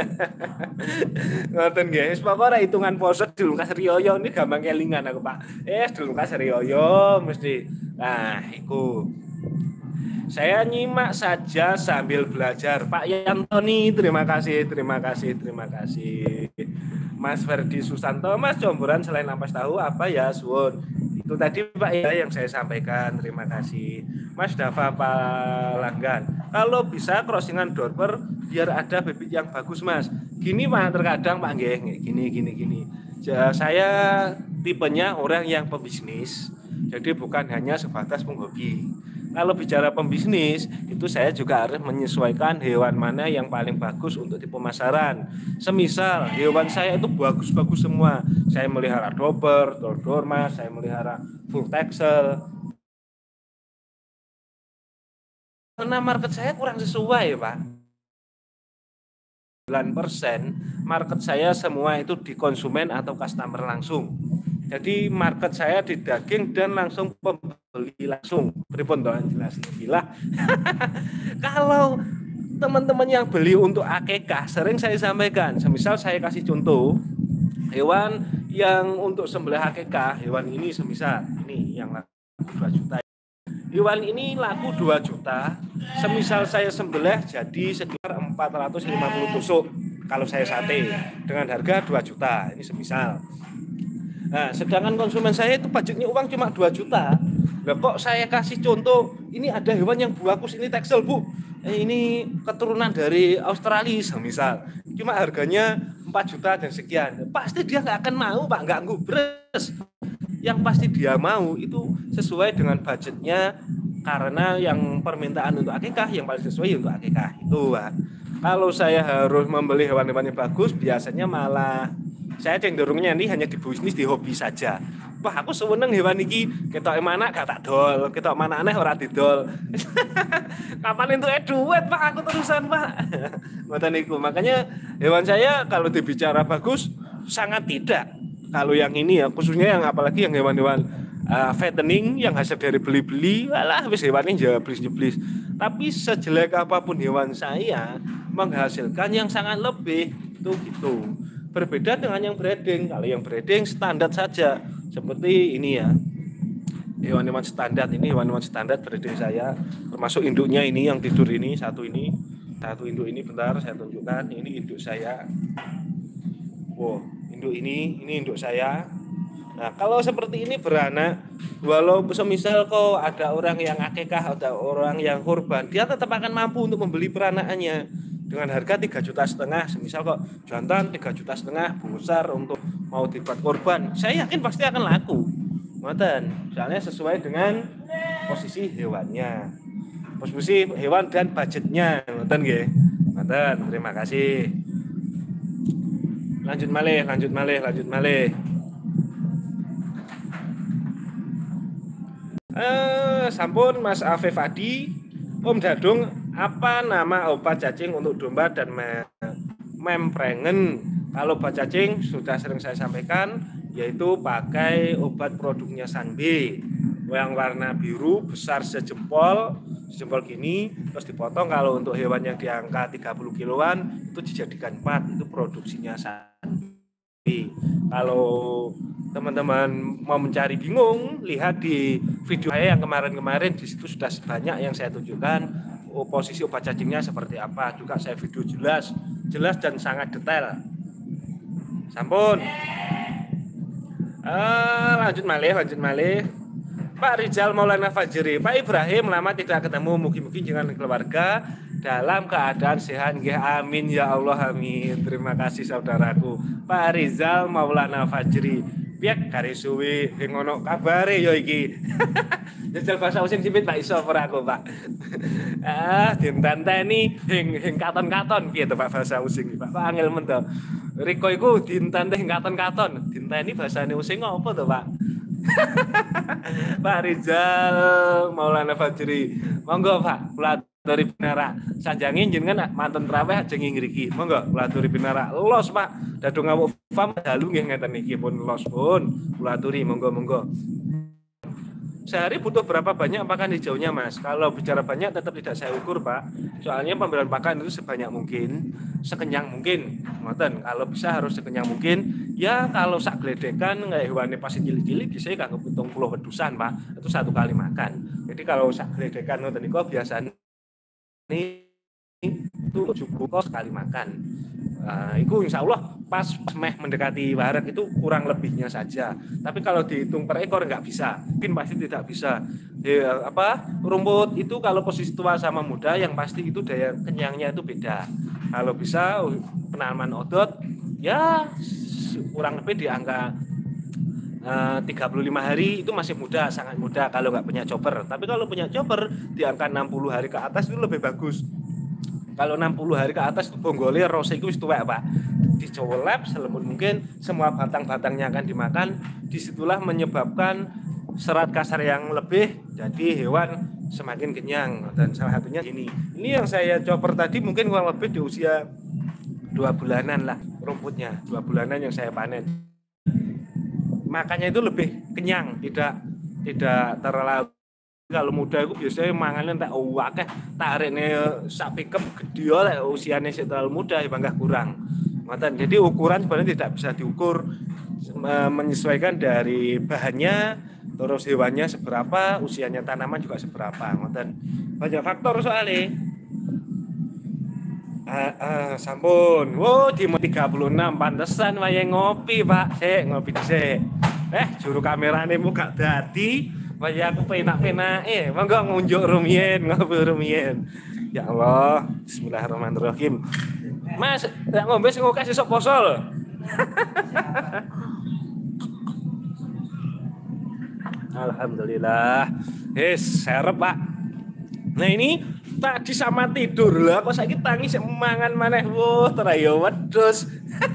Ngoten guys, pokoknya hitungan puasa dulu kas riyoyo ini gampang kelingan aku Pak. Eh dulu kas riyoyo mesti. Nah, itu. Saya nyimak saja sambil belajar. Pak Yantoni, terima kasih, terima kasih, terima kasih. Mas Ferdi Susanto, Mas Jomboran selain ampas tahu apa ya, Suwun? Itu tadi Pak ya yang saya sampaikan, terima kasih. Mas Dava Palanggan, kalau bisa crossingan dorper biar ada bibit yang bagus Mas. Gini Pak, terkadang Pak nggih, gini gini gini. Saya tipenya orang yang pebisnis, jadi bukan hanya sebatas penghobi. Kalau bicara pembisnis, itu saya juga harus menyesuaikan hewan mana yang paling bagus untuk di pemasaran. Semisal hewan saya itu bagus-bagus semua. Saya melihara dober, dormas, saya melihara full texel. Karena market saya kurang sesuai, Pak. sembilan persen market saya semua itu di konsumen atau customer langsung. Jadi market saya di daging dan langsung pembeli langsung. Pripun to jelas gila. Kalau teman-teman yang beli untuk akikah sering saya sampaikan, semisal saya kasih contoh hewan yang untuk sembelih akikah, hewan ini semisal ini yang laku dua juta. Hewan ini laku dua juta, semisal saya sembelih jadi sekitar empat ratus lima puluh tusuk kalau saya sate dengan harga dua juta. Ini semisal. Nah, sedangkan konsumen saya itu budgetnya uang cuma dua juta. Lah kok saya kasih contoh, ini ada hewan yang buakus ini teksel, Bu. Eh, ini keturunan dari Australia semisal. Cuma harganya empat juta dan sekian. Pasti dia nggak akan mau, Pak, nggak ngubres. Yang pasti dia mau itu sesuai dengan budgetnya, karena yang permintaan untuk akikah yang paling sesuai untuk akikah itu, Pak. Kalau saya harus membeli hewan-hewan yang bagus, biasanya malah saya cenderungnya ini hanya di bisnis, di hobi saja. Wah, aku seneng hewan iki, ketok mana gak tak dol, ketok mana aneh ora didol. Kapan itu eh duit, Pak, aku terusan, Pak. Ngoten niku. Makanya hewan saya kalau dibicara bagus sangat tidak. Kalau yang ini ya, khususnya yang apalagi yang hewan-hewan uh, fattening yang hasil dari beli-beli, alah wis hewannya jeblis-jeblis. Tapi sejelek apapun hewan saya menghasilkan yang sangat lebih itu gitu. Berbeda dengan yang breeding. Kalau yang breeding standar saja seperti ini ya, hewan-hewan standar ini hewan-hewan standar breeding saya, termasuk induknya ini yang tidur ini satu ini satu induk ini bentar saya tunjukkan. Ini induk saya. Wow, induk ini ini induk saya. Nah, kalau seperti ini beranak, walau semisal kok ada orang yang akikah, ada orang yang kurban, dia tetap akan mampu untuk membeli peranakannya dengan harga tiga juta setengah. Semisal kok jantan tiga juta setengah besar untuk mau dibuat korban, saya yakin pasti akan laku. Ngoten, soalnya sesuai dengan posisi hewannya, posisi hewan dan budgetnya. Ngoten nggih. Ngoten, terima kasih. Lanjut malih, lanjut malih, lanjut malih. Eh, sampun Mas Afif Adi, Om Dadung, apa nama obat cacing untuk domba dan me memprengen? Kalau obat cacing sudah sering saya sampaikan, yaitu pakai obat produknya Sanbe yang warna biru besar sejempol, sejempol gini, terus dipotong. Kalau untuk hewan yang di angka tiga puluh kiloan itu dijadikan empat, itu produksinya Sanbe. Kalau teman-teman mau mencari bingung, lihat di video saya yang kemarin-kemarin, di situ sudah banyak yang saya tunjukkan posisi obat cacingnya seperti apa. Juga saya video jelas, jelas dan sangat detail. Sampun. Uh, lanjut malih, lanjut malih. Pak Rizal Maulana Fajri, Pak Ibrahim lama tidak ketemu, mugi-mugi dengan keluarga dalam keadaan sehat. Nggih, amin ya Allah, amin. Terima kasih saudaraku Pak Rizal Maulana Fajri. Piye kare suwi ngono kabare ya iki. Jajal bahasa using sipit Pak iso ora aku, Pak. Ah, dintanteni hing hing katon-katon piye to Pak bahasa using Pak? Pak angel men to. Riko iku dintanteni hing katon-katon. Dinteni bahasane using apa to, Pak? Pak Rizal Maulana Fajri. Monggo, Pak, kula aturi pinara. Sanjange jenengan manten traweh ajeng ngriki. Monggo kula aturi pinara. Los, Pak. Dadung awuk fam dalu nggih ngeten niki pun los pun. Kula aturi monggo-monggo. sehari butuh berapa banyak pakan hijaunya Mas? Kalau bicara banyak tetap tidak saya ukur Pak. Soalnya pemberian pakan itu sebanyak mungkin, sekenyang mungkin. Ngoten, kalau bisa harus sekenyang mungkin. Ya kalau sak gledekan kayak hewannya pasti cilik-cilik bisa kanggo pitung puluh wedusan Pak. Itu satu kali makan. Jadi kalau sak gledekan ngoten niku biasanya itu cukup sekali makan. Nah, itu insya Allah pas meh mendekati warak itu kurang lebihnya saja. Tapi kalau dihitung per ekor nggak bisa, mungkin pasti tidak bisa. Ya, apa rumput itu kalau posisi tua sama muda yang pasti itu daya kenyangnya itu beda. Kalau bisa penanaman odot ya kurang lebih di angka uh, tiga puluh lima hari itu masih muda, sangat muda kalau nggak punya chopper. Tapi kalau punya chopper di angka enam puluh hari ke atas itu lebih bagus. Kalau enam puluh hari ke atas itu bonggolnya rose itu tuwek Pak. Dicolep selembut mungkin, semua batang-batangnya akan dimakan. Disitulah menyebabkan serat kasar yang lebih, jadi hewan semakin kenyang. Dan salah satunya ini. Ini yang saya chopper tadi mungkin kurang lebih di usia dua bulanan lah rumputnya, dua bulanan yang saya panen. Makannya itu lebih kenyang, tidak tidak terlalu. Kalau muda itu biasanya mangannya tak akeh tariknya sak pickup gede lek usianya sih terlalu muda ya bangga kurang. Ngoten. Jadi ukuran sebenarnya tidak bisa diukur, menyesuaikan dari bahannya, terus hewannya seberapa, usianya tanaman juga seberapa. Ngoten. Banyak faktor soalnya. Ah, ah, sampun. Wow, di tiga puluh enam pantesan wayahe ngopi, Pak. Sik, ngopi dhisik. Eh, juru kamerane muka dadi. Waya aku penak-penak, eh, monggo ngunjuk rumiyin, ngopi rumiyin. Ya Allah, bismillahirrahmanirrahim. Mas, ndak ngombe sing akeh sesuk poso lho. Alhamdulillah. Wis, serep, Pak. Nah, ini tadi sama tidur lah, kok saiki tangi sik mangan maneh. Wuh, terayo wedhus.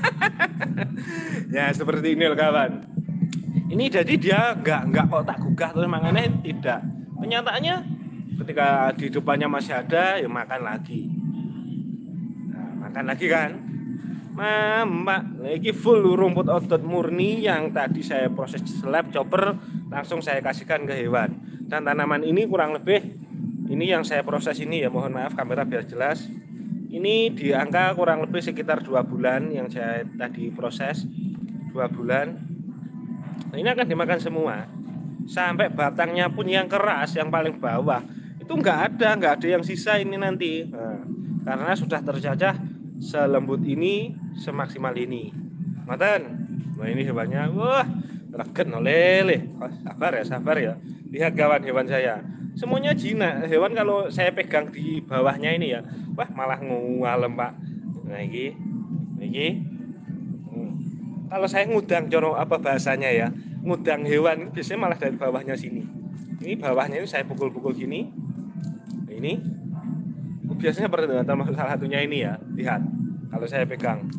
Ya, seperti ini loh, kawan. Ini jadi dia nggak nggak kok tak gugah terus mangannya tidak. Kenyataannya ketika di depannya masih ada ya makan lagi. Nah, makan lagi kan. Mama, lagi full rumput odot murni yang tadi saya proses seleb chopper langsung saya kasihkan ke hewan. Dan tanaman ini kurang lebih ini yang saya proses ini ya, mohon maaf kamera biar jelas. Ini di angka kurang lebih sekitar dua bulan yang saya tadi proses dua bulan. Nah, ini akan dimakan semua sampai batangnya pun yang keras yang paling bawah itu nggak ada nggak ada yang sisa ini nanti. Nah, karena sudah terjajah selembut ini semaksimal ini. Ngoten. Nah, ini hewannya wah regen oleh oh, sabar ya sabar ya. Lihat kawan hewan saya semuanya jinak. Hewan kalau saya pegang di bawahnya ini ya wah malah ngalem Pak. Nah ini ini kalau saya ngudang coro apa bahasanya ya, ngudang hewan biasanya malah dari bawahnya sini. Ini bawahnya ini saya pukul-pukul gini. Ini biasanya pernah termasuk salah satunya ini ya. Lihat kalau saya pegang.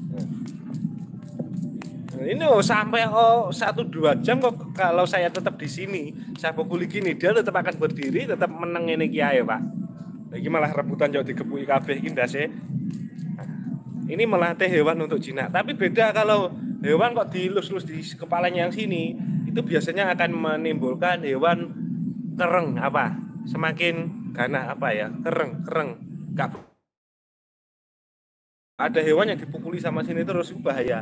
Nah, ini oh, sampai oh satu dua jam kok kalau saya tetap di sini, saya pukul gini dia tetap akan berdiri, tetap meneng ini kiai Pak. Lagi malah rebutan jauh digepuki kabeh iki ndase. Ini melatih hewan untuk jinak, tapi beda kalau hewan kok dilus-lus di kepalanya yang sini, itu biasanya akan menimbulkan hewan kereng apa? Semakin ganas apa ya? Kereng, kereng. Gak ada hewan yang dipukuli sama sini terus bahaya.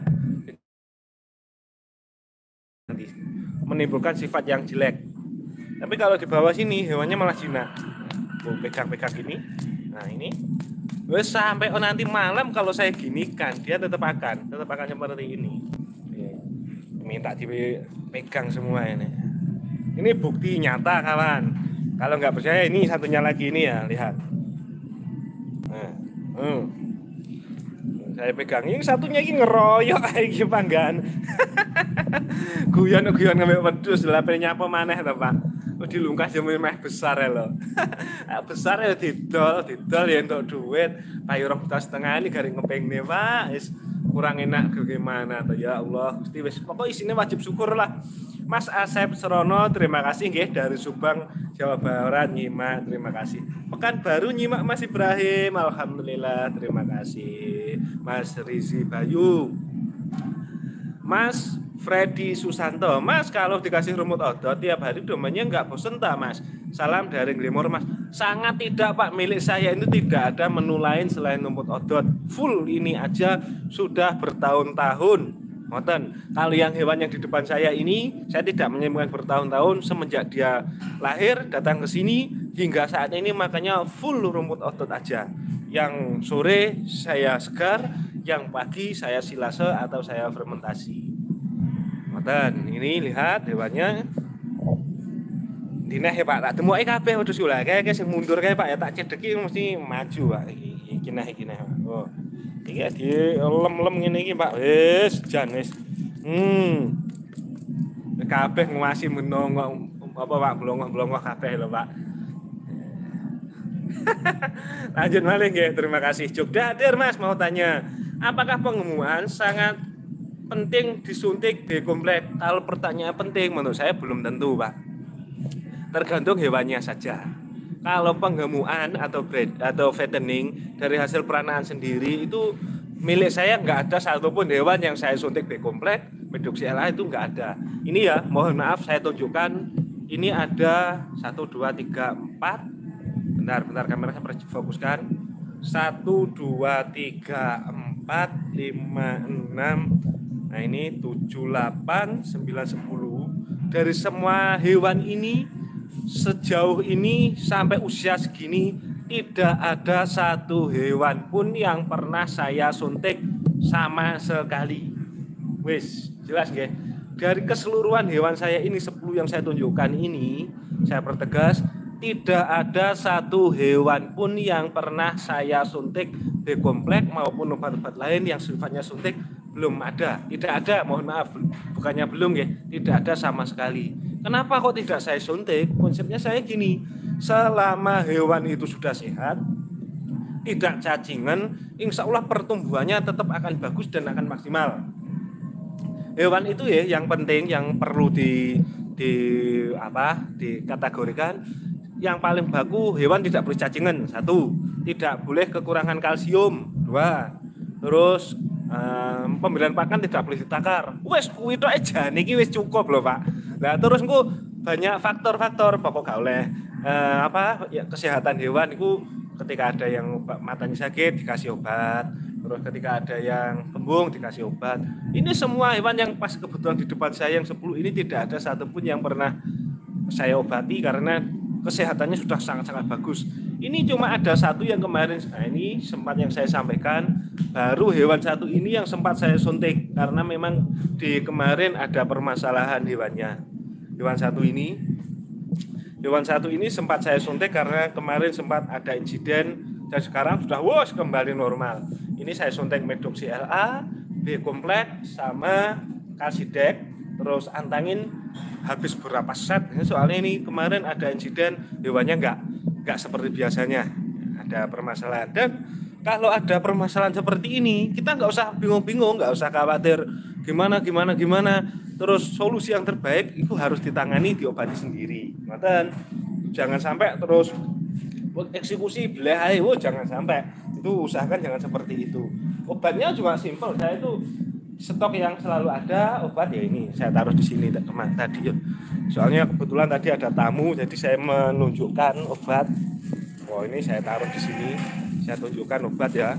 Nanti menimbulkan sifat yang jelek. Tapi kalau di bawah sini hewannya malah jinak. Tuh, pegang-pegang gini. Nah, ini wes sampai oh nanti malam kalau saya ginikan dia tetap akan tetap akan seperti ini. Minta dipegang semua ini. Ini bukti nyata kawan. Kalau nggak percaya ini satunya lagi ini ya lihat. Nah, hmm. Saya pegang ini satunya ini ngeroyok iki panggan. Guyon-guyon ngambil wedhus lapenya apa maneh to Pak. Dilungkas yo meh besar ya lo. Besar ya didol, didol ya untuk duit. Payu rong juta setengah ini garing ngepengne Pak. Wis kurang enak bagaimana tuh ya Allah. Gusti wis pokok isine wajib syukur lah. Mas Asep Serono terima kasih nggih dari Subang Jawa Barat nyimak terima kasih. Pekanbaru nyimak Mas Ibrahim alhamdulillah terima kasih. Mas Rizi Bayu. Mas Freddy Susanto, Mas kalau dikasih rumput odot tiap hari domainnya nggak bosen tak Mas? Salam dari Glimor Mas. Sangat tidak Pak, milik saya itu tidak ada menu lain selain rumput odot. Full ini aja sudah bertahun-tahun. Ngoten. Kalau yang hewan yang di depan saya ini, saya tidak menyebutkan bertahun-tahun semenjak dia lahir datang ke sini hingga saat ini makanya full rumput odot aja. Yang sore saya segar, yang pagi saya silase atau saya fermentasi. Ngoten. Ini lihat hewannya. Dineh ya Pak, tak temuke kabeh wedhus kula. Kayak sing mundur kae Pak ya tak cedeki mesti maju Pak. Iki nah iki nah. Oh. Iki di lem-lem ngene iki Pak. Wis jan wis. Hmm. Kabeh nguasi menongo apa Pak blongoh-blongoh kabeh lho Pak. Lanjut malih nggih, terima kasih. Jogja hadir Mas mau tanya, apakah pengemuan sangat penting disuntik B komplit? Kalau pertanyaan penting menurut saya belum tentu Pak. Tergantung hewannya saja. Kalau penggemukan atau breed atau fattening dari hasil peranaan sendiri itu milik saya nggak ada satupun hewan yang saya suntik B komplek, Medoxy L A itu nggak ada. Ini ya, mohon maaf saya tunjukkan. Ini ada satu, dua, tiga, empat. Bentar, bentar kamera saya fokuskan. Satu, dua, tiga, empat, lima, enam. Nah ini tujuh, delapan, sembilan, sepuluh. Dari semua hewan ini sejauh ini sampai usia segini tidak ada satu hewan pun yang pernah saya suntik sama sekali. Wis, jelas nggih. Dari keseluruhan hewan saya ini sepuluh yang saya tunjukkan ini, saya pertegas tidak ada satu hewan pun yang pernah saya suntik B komplek maupun obat-obat lain yang sifatnya suntik belum ada. Tidak ada, mohon maaf. Bukannya belum ya, tidak ada sama sekali. Kenapa kok tidak saya suntik? Konsepnya saya gini, selama hewan itu sudah sehat, tidak cacingan, insya Allah pertumbuhannya tetap akan bagus dan akan maksimal. Hewan itu ya yang penting, yang perlu di, di apa dikategorikan, yang paling baku hewan tidak boleh cacingan, satu, tidak boleh kekurangan kalsium, dua, terus um, pemberian pakan tidak boleh ditakar. Wes kuwi tok aja niki wis cukup loh Pak. Nah terus engko banyak faktor-faktor pokok gak oleh eh, apa ya kesehatan hewan itu ketika ada yang matanya sakit dikasih obat, terus ketika ada yang kembung dikasih obat. Ini semua hewan yang pas kebetulan di depan saya yang sepuluh ini tidak ada satupun yang pernah saya obati karena kesehatannya sudah sangat-sangat bagus. Ini cuma ada satu yang kemarin, nah ini sempat yang saya sampaikan, baru hewan satu ini yang sempat saya suntik karena memang di kemarin ada permasalahan hewannya. Hewan satu ini, hewan satu ini sempat saya suntik karena kemarin sempat ada insiden dan sekarang sudah wos kembali normal. Ini saya suntik Medoxy L A, B komplek sama Calcidec, terus antangin habis berapa set. Soalnya ini kemarin ada insiden hewannya nggak nggak seperti biasanya, ada permasalahan. Dan kalau ada permasalahan seperti ini kita nggak usah bingung-bingung, nggak usah khawatir gimana gimana gimana. Terus solusi yang terbaik itu harus ditangani, diobati sendiri. Ngoten. Jangan sampai terus eksekusi belahai, oh jangan sampai. Itu usahakan jangan seperti itu. Obatnya juga simpel. Saya itu stok yang selalu ada obat ya ini saya taruh di sini teman tadi ya. Soalnya kebetulan tadi ada tamu jadi saya menunjukkan obat. Oh ini saya taruh di sini. Saya tunjukkan obat ya.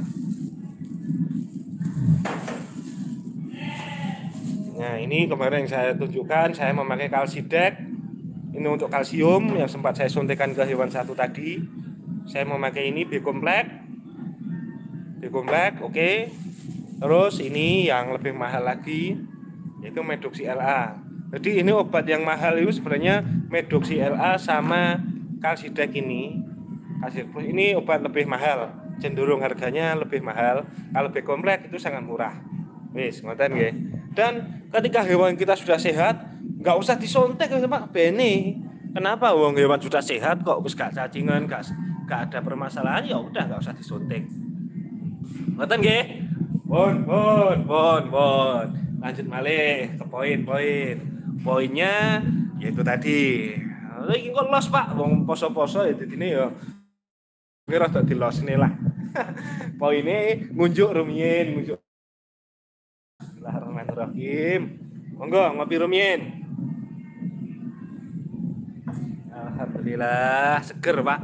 Nah ini kemarin yang saya tunjukkan, saya memakai Calcidec. Ini untuk kalsium yang sempat saya suntikan ke hewan satu tadi. Saya memakai ini B komplek. B komplek, oke. Okay. Terus ini yang lebih mahal lagi, yaitu Medoxy L A. Jadi ini obat yang mahal itu sebenarnya Medoxy L A sama Calcidec ini. Calcidec ini obat lebih mahal, cenderung harganya lebih mahal. Kalau B komplek itu sangat murah. Wis, ngoten nggih. Dan ketika hewan kita sudah sehat, nggak usah disontek sama bene. Kenapa? Wong hewan sudah sehat kok wis gak cacingan, gak, gak ada permasalahan, ya udah nggak usah disontek. Ngoten nggih? Pun, pun, pun, pun. Lanjut malih ke poin-poin. Poinnya yaitu tadi. Iki kok los, Pak. Wong poso-poso ya dene ya. Ngira tak dilosne lah. Poine ngunjuk rumiyin, ngunjuk Bismillahirrahmanirrahim. Monggo ngopi rumiyin. Alhamdulillah seger Pak.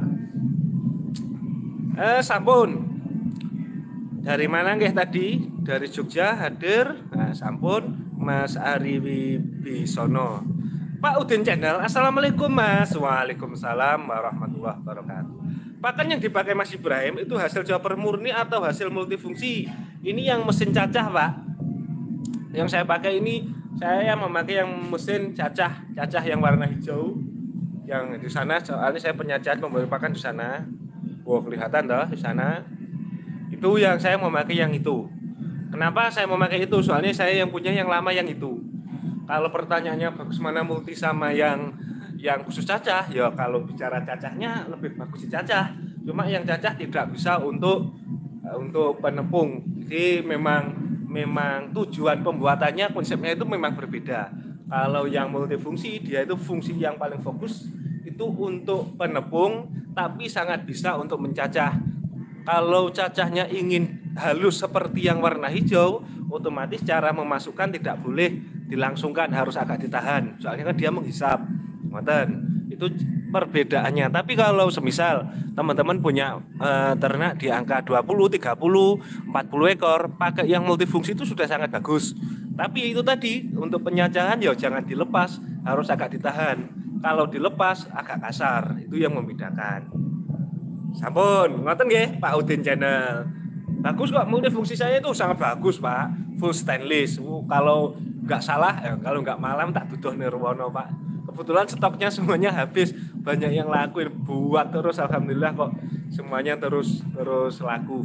Eh sampun. Dari mana nggih tadi? Dari Jogja hadir. Nah, sampun Mas Ari Wibisono. Pak Udin Channel. Assalamualaikum Mas. Waalaikumsalam warahmatullahi wabarakatuh. Pakan yang dipakai Mas Ibrahim itu hasil chopper murni atau hasil multifungsi? Ini yang mesin cacah Pak. Yang saya pakai ini saya memakai yang mesin cacah, cacah yang warna hijau. Yang di sana soalnya saya penyajian membeli pakan di sana. Wah, kelihatan toh di sana. Itu yang saya memakai yang itu. Kenapa saya memakai itu? Soalnya saya yang punya yang lama yang itu. Kalau pertanyaannya bagus mana multi sama yang yang khusus cacah, ya kalau bicara cacahnya lebih bagus di cacah. Cuma yang cacah tidak bisa untuk untuk penepung. Jadi memang memang tujuan pembuatannya konsepnya itu memang berbeda. Kalau yang multifungsi dia itu fungsi yang paling fokus itu untuk penepung, tapi sangat bisa untuk mencacah. Kalau cacahnya ingin halus seperti yang warna hijau, otomatis cara memasukkan tidak boleh dilangsungkan, harus agak ditahan. Soalnya kan dia menghisap. Ngoten. Itu perbedaannya. Tapi kalau semisal teman-teman punya eh, ternak di angka dua puluh, tiga puluh, empat puluh ekor, pakai yang multifungsi itu sudah sangat bagus. Tapi itu tadi untuk penyacahan ya jangan dilepas, harus agak ditahan. Kalau dilepas agak kasar, itu yang membedakan. Sampun, ngoten nggih Pak Udin Channel. Bagus kok, multifungsi saya itu sangat bagus Pak. Full stainless. Uh, kalau nggak salah, eh, kalau nggak malam tak butuh Nirwono Pak. Kebetulan stoknya semuanya habis, banyak yang laku, buat terus alhamdulillah kok semuanya terus terus laku.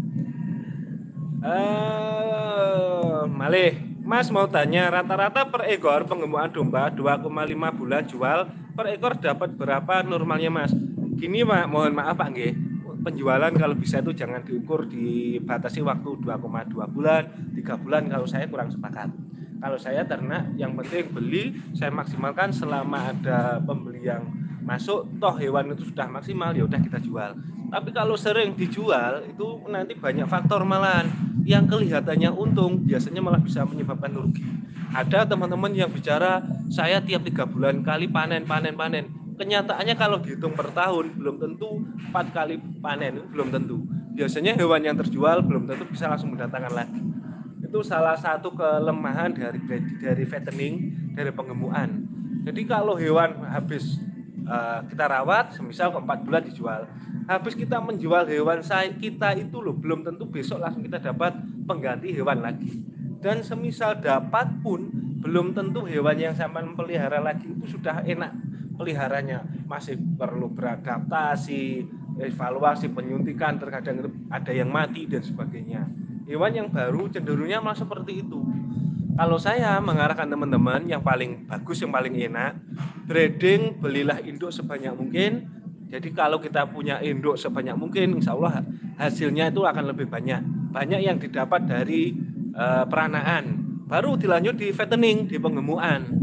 Eh, malih, Mas mau tanya rata-rata per ekor pengembuaan domba dua koma lima bulan jual per ekor dapat berapa normalnya Mas? Gini Pak, mohon maaf Pak nggih. Penjualan kalau bisa itu jangan diukur dibatasi waktu dua koma dua bulan, tiga bulan, kalau saya kurang sepakat. Kalau saya ternak yang penting beli, saya maksimalkan selama ada pembeli yang masuk, toh hewan itu sudah maksimal ya udah kita jual. Tapi kalau sering dijual itu nanti banyak faktor malahan yang kelihatannya untung biasanya malah bisa menyebabkan rugi. Ada teman-teman yang bicara saya tiap tiga bulan kali panen panen panen. Kenyataannya kalau dihitung per tahun belum tentu empat kali panen, belum tentu. Biasanya hewan yang terjual belum tentu bisa langsung mendatangkan lagi. Itu salah satu kelemahan dari dari fattening, dari pengembuan. Jadi kalau hewan habis uh, kita rawat, semisal empat bulan dijual, habis kita menjual hewan saya kita itu loh belum tentu besok langsung kita dapat pengganti hewan lagi. Dan semisal dapat pun belum tentu hewan yang sampean pelihara lagi itu sudah enak peliharanya, masih perlu beradaptasi, evaluasi, penyuntikan, terkadang ada yang mati dan sebagainya. Hewan yang baru cenderungnya malah seperti itu. Kalau saya mengarahkan teman-teman yang paling bagus, yang paling enak, breeding, belilah induk sebanyak mungkin. Jadi kalau kita punya induk sebanyak mungkin, insya Allah hasilnya itu akan lebih banyak. Banyak yang didapat dari uh, peranaan. Baru dilanjut di fattening, di pengembuan.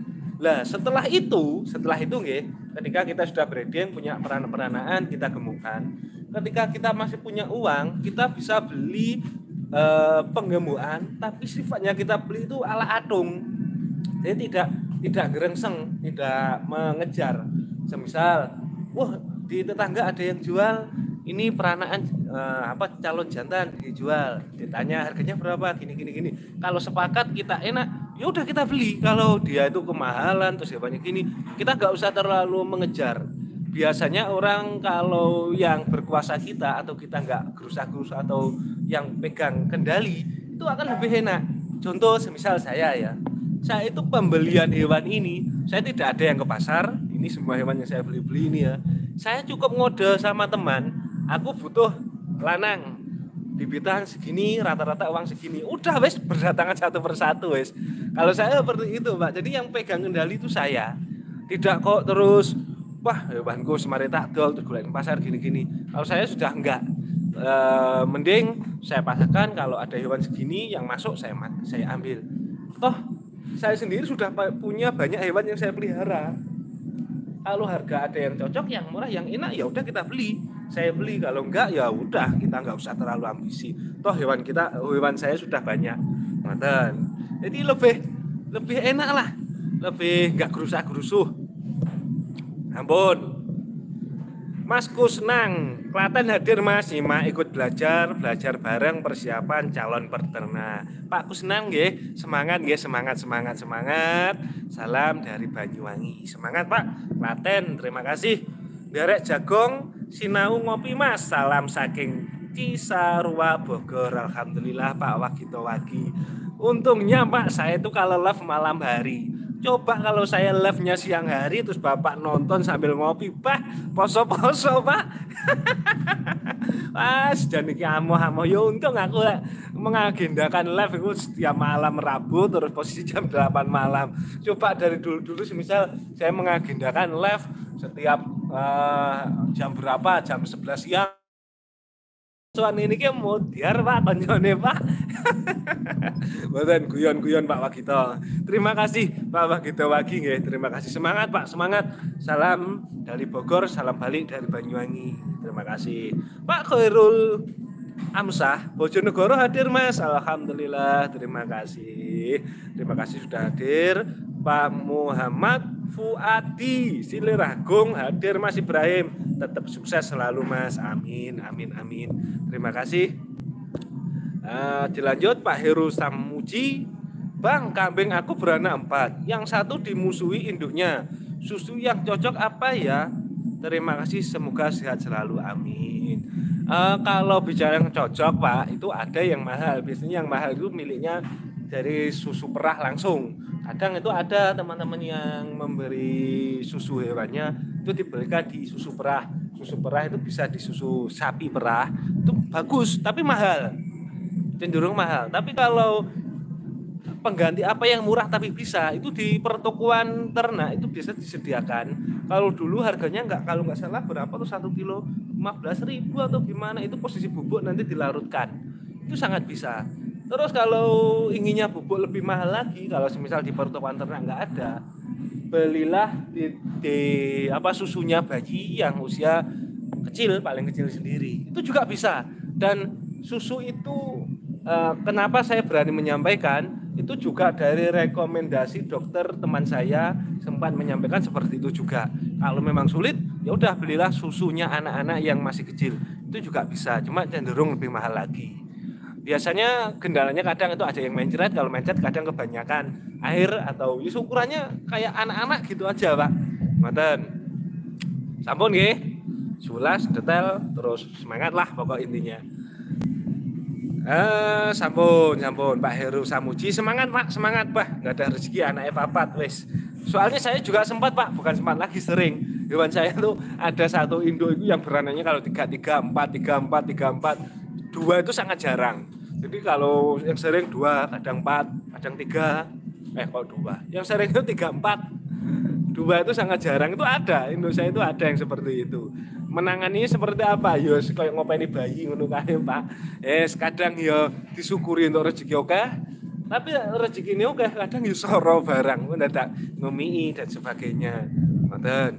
Lah setelah itu, setelah itu nggih, ketika kita sudah breeding, punya peran-peranaan, kita gemukkan. Ketika kita masih punya uang, kita bisa beli e, penggembukan, tapi sifatnya kita beli itu ala atung. Jadi tidak tidak gerengseng, tidak mengejar. Semisal, wah di tetangga ada yang jual ini peranaan e, apa calon jantan dijual, ditanya harganya berapa, gini gini gini. Kalau sepakat kita enak, ya udah kita beli. Kalau dia itu kemahalan terus banyak gini, kita nggak usah terlalu mengejar. Biasanya orang kalau yang berkuasa kita atau kita nggak gerus-gerus atau yang pegang kendali itu akan lebih enak. Contoh semisal saya ya, saya itu pembelian hewan ini saya tidak ada yang ke pasar. Ini semua hewan yang saya beli-beli ini ya, saya cukup ngode sama teman. Aku butuh lanang bibitan segini, rata-rata uang segini. Udah wes berdatangan satu persatu wes. Kalau saya seperti itu Pak. Jadi yang pegang kendali itu saya. Tidak kok terus wah hewanku semari tak dol terus gulain pasar gini-gini. Kalau saya sudah enggak. E, mending saya pasarkan kalau ada hewan segini yang masuk saya saya ambil. Toh saya sendiri sudah punya banyak hewan yang saya pelihara. Kalau harga ada yang cocok, yang murah, yang enak ya udah kita beli. Saya beli, kalau enggak ya udah kita enggak usah terlalu ambisi. Toh hewan kita, hewan saya sudah banyak. Ngoten. Jadi lebih lebih enak lah, lebih nggak gerusak-gerusuh. Ampun. Mas Kusnang, Klaten hadir Mas, nyimak ikut belajar, belajar bareng persiapan calon peternak. Pak Kusnang nggih, semangat nggih, semangat semangat semangat. Salam dari Banyuwangi. Semangat Pak. Klaten, terima kasih. Derek Jagong, sinau ngopi Mas. Salam saking Cisarua Bogor. Alhamdulillah Pak Wagito Wagi. Untungnya Pak, saya itu kalau live malam hari. Coba kalau saya live-nya siang hari terus Bapak nonton sambil ngopi, Pak, poso-poso, Pak. Mas, dan iki amoh-amoh. Ya untung aku mengagendakan live itu setiap malam Rabu terus posisi jam delapan malam. Coba dari dulu-dulu semisal saya mengagendakan live setiap uh, jam berapa? Jam sebelas siang. Soal ini ki mutiar Pak, konjone Pak. Mboten guyon-guyon Pak Wagito. Terima kasih Pak Wagito Wagi nggih. Terima kasih, semangat Pak, semangat. Salam dari Bogor, salam balik dari Banyuwangi. Terima kasih. Pak Khairul Amsah, Bojonegoro hadir Mas. Alhamdulillah, terima kasih. Terima kasih sudah hadir. Pak Muhammad Fuadi Siliragung hadir Mas Ibrahim. Tetap sukses selalu Mas. Amin, amin, amin. Terima kasih. Uh, dilanjut Pak Heru Samuji. Bang, kambing aku beranak empat. Yang satu dimusuhi induknya. Susu yang cocok apa ya? Terima kasih, semoga sehat selalu. Amin. Uh, kalau bicara yang cocok Pak, itu ada yang mahal. Biasanya yang mahal itu miliknya dari susu perah langsung. Kadang itu ada teman-teman yang memberi susu hewannya itu diberikan di susu perah. Susu perah itu bisa di susu sapi perah. Itu bagus, tapi mahal. Cenderung mahal. Tapi kalau pengganti apa yang murah tapi bisa, itu di pertokoan ternak itu bisa disediakan. Kalau dulu harganya enggak, kalau nggak salah berapa tuh satu kilo lima belas ribu atau gimana, itu posisi bubuk nanti dilarutkan. Itu sangat bisa. Terus kalau inginnya bubuk lebih mahal lagi, kalau semisal di pertokoan ternak nggak ada, belilah di, di apa susunya bayi yang usia kecil, paling kecil sendiri. Itu juga bisa. Dan susu itu eh, kenapa saya berani menyampaikan, itu juga dari rekomendasi dokter teman saya sempat menyampaikan seperti itu juga. Kalau memang sulit, ya udah belilah susunya anak-anak yang masih kecil. Itu juga bisa, cuma cenderung lebih mahal lagi. Biasanya kendalanya kadang itu ada yang mencret, kalau mencret kadang kebanyakan air atau ya ukurannya kayak anak-anak gitu aja Pak. Ngoten. Sampun nggih. Jelas, detail, terus semangat lah pokok intinya. Eh, sampun, sampun Pak Heru Samuji, semangat Pak, semangat Pak. Enggak ada rezeki anaknya papat wis. Soalnya saya juga sempat Pak, bukan sempat lagi, sering. Hewan saya tuh ada satu induk itu yang beranaknya kalau tiga tiga empat tiga empat tiga empat. Dua itu sangat jarang. Jadi kalau yang sering dua, kadang empat, kadang tiga, eh kok dua. Yang sering itu tiga empat, dua itu sangat jarang. Itu ada, Indonesia itu ada yang seperti itu. Menangani seperti apa? Yo, kayak ngopeni bayi ngono kae Pak. Eh, kadang yo disyukuri untuk rezeki oke. Tapi rezeki ini oke, kadang yo soro barang, mendadak ngomii dan sebagainya. Ngoten.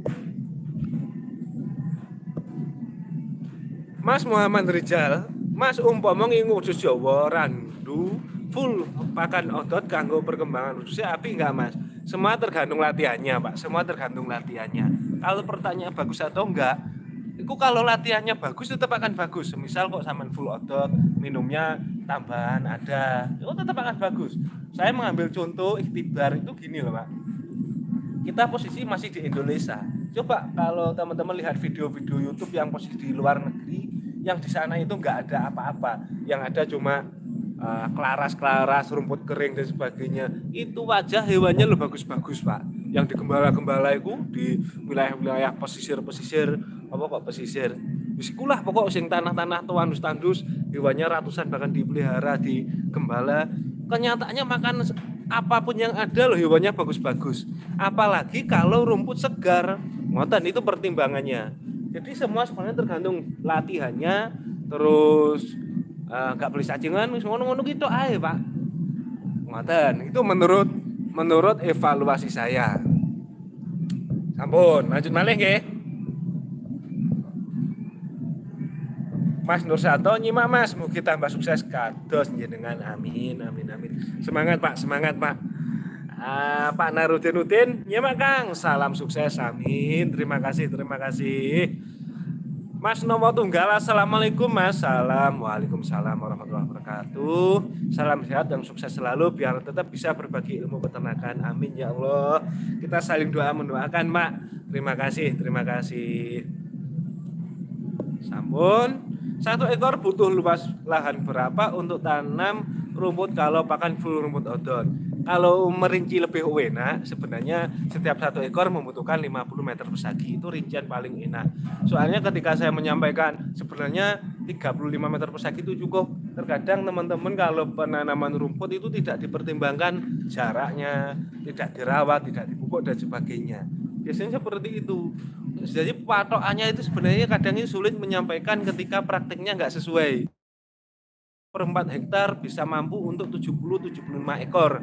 Mas Muhammad Rizal, Mas umpama ngingu udus Jawa randu full pakan otot kanggo perkembangan udusnya api enggak Mas? Semua tergantung latihannya Pak, semua tergantung latihannya. Kalau pertanyaan bagus atau enggak, itu kalau latihannya bagus tetap akan bagus. Misal kok sampean full otot, minumnya tambahan ada, itu tetap akan bagus. Saya mengambil contoh ikhtibar itu gini loh Pak. Kita posisi masih di Indonesia. Coba kalau teman-teman lihat video-video YouTube yang posisi di luar negeri, yang di sana itu nggak ada apa-apa, yang ada cuma uh, kelaras-kelaras, rumput kering dan sebagainya. Itu wajah hewannya lo bagus-bagus Pak. Yang di gembala-gembala itu di wilayah-wilayah pesisir-pesisir, apa kok pesisir? Bisikulah pokok sing tanah-tanah tandus-tandus, hewannya ratusan bahkan dipelihara di gembala. Kenyataannya makan apapun yang ada loh hewannya bagus-bagus. Apalagi kalau rumput segar. Ngoten itu pertimbangannya. Jadi semua sebenarnya tergantung latihannya, terus nggak uh, boleh sajengan, ngono-ngono gitu aja Pak. Ngoten, itu menurut menurut evaluasi saya. Sampun, lanjut malih nggih. Mas Nursato nyimak Mas, mugi tambah sukses kados njenengan, amin amin amin. Semangat Pak, semangat Pak. Ah, Pak Narudin, ya Mak Kang, salam sukses, amin. Terima kasih, terima kasih. Mas nomor tunggal, assalamualaikum Mas. Salam, waalaikumsalam warahmatullahi wabarakatuh. Salam sehat dan sukses selalu biar tetap bisa berbagi ilmu peternakan. Amin ya Allah. Kita saling doa mendoakan Mak. Terima kasih, terima kasih. Sampun. Satu ekor butuh luas lahan berapa untuk tanam rumput kalau pakan full rumput odot? Kalau merinci lebih enak, sebenarnya setiap satu ekor membutuhkan lima puluh meter persegi. Itu rincian paling enak. Soalnya ketika saya menyampaikan sebenarnya tiga puluh lima meter persegi itu cukup. Terkadang teman-teman kalau penanaman rumput itu tidak dipertimbangkan jaraknya, tidak dirawat, tidak dipupuk dan sebagainya. Biasanya seperti itu. Jadi patokannya itu sebenarnya kadang ini sulit menyampaikan ketika praktiknya nggak sesuai. Per empat hektar bisa mampu untuk tujuh puluh sampai tujuh puluh lima ekor.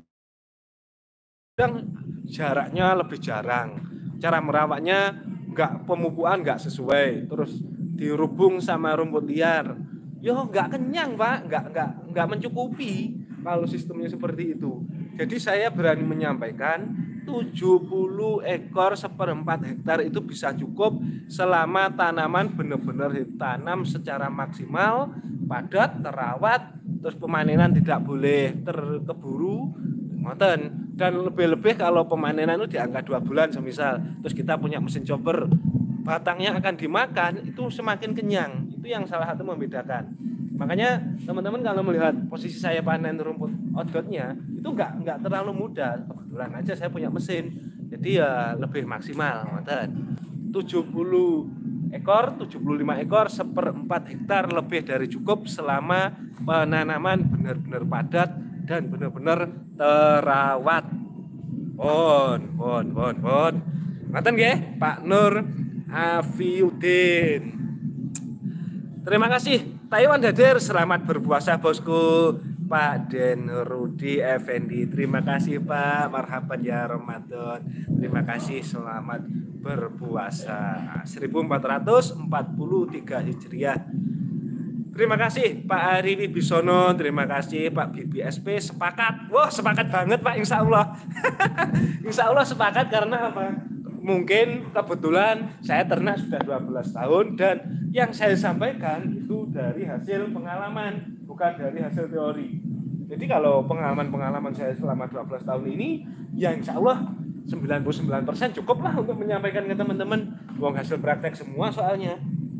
Kadang jaraknya lebih jarang. Cara merawatnya nggak pemupukan nggak sesuai. Terus dirubung sama rumput liar. Yo nggak kenyang Pak, nggak nggak nggak mencukupi kalau sistemnya seperti itu. Jadi saya berani menyampaikan tujuh puluh ekor seperempat hektar itu bisa cukup selama tanaman benar-benar ditanam secara maksimal, padat, terawat, terus pemanenan tidak boleh terkeburu, ngoten. Dan lebih-lebih kalau pemanenan itu di angka dua bulan semisal, terus kita punya mesin chopper, batangnya akan dimakan, itu semakin kenyang. Itu yang salah satu membedakan. Makanya teman-teman kalau melihat posisi saya panen rumput odotnya itu enggak enggak terlalu mudah. Kebetulan aja saya punya mesin. Jadi ya lebih maksimal, ngoten. tujuh puluh ekor, tujuh puluh lima ekor seperempat hektar lebih dari cukup selama penanaman benar-benar padat dan benar-benar terawat. Pon, pon, pon, pon. Ngoten nggih, Pak Nur Afiuddin. Terima kasih. Taiwan Dader, selamat berpuasa bosku. Pak Den Rudi Effendi, terima kasih Pak. Marhaban ya Ramadan. Terima kasih, selamat berpuasa. seribu empat ratus empat puluh tiga Hijriah. Terima kasih Pak Ari Wibisono, terima kasih Pak B B S P, sepakat. Wah, sepakat banget Pak, insya Allah. Insya Allah sepakat karena apa? Mungkin kebetulan saya ternak sudah dua belas tahun dan yang saya sampaikan itu dari hasil pengalaman, bukan dari hasil teori. Jadi kalau pengalaman-pengalaman saya selama dua belas tahun ini, ya insya Allah sembilan puluh sembilan persen cukup lah untuk menyampaikan ke teman-teman. Uang hasil praktek semua soalnya.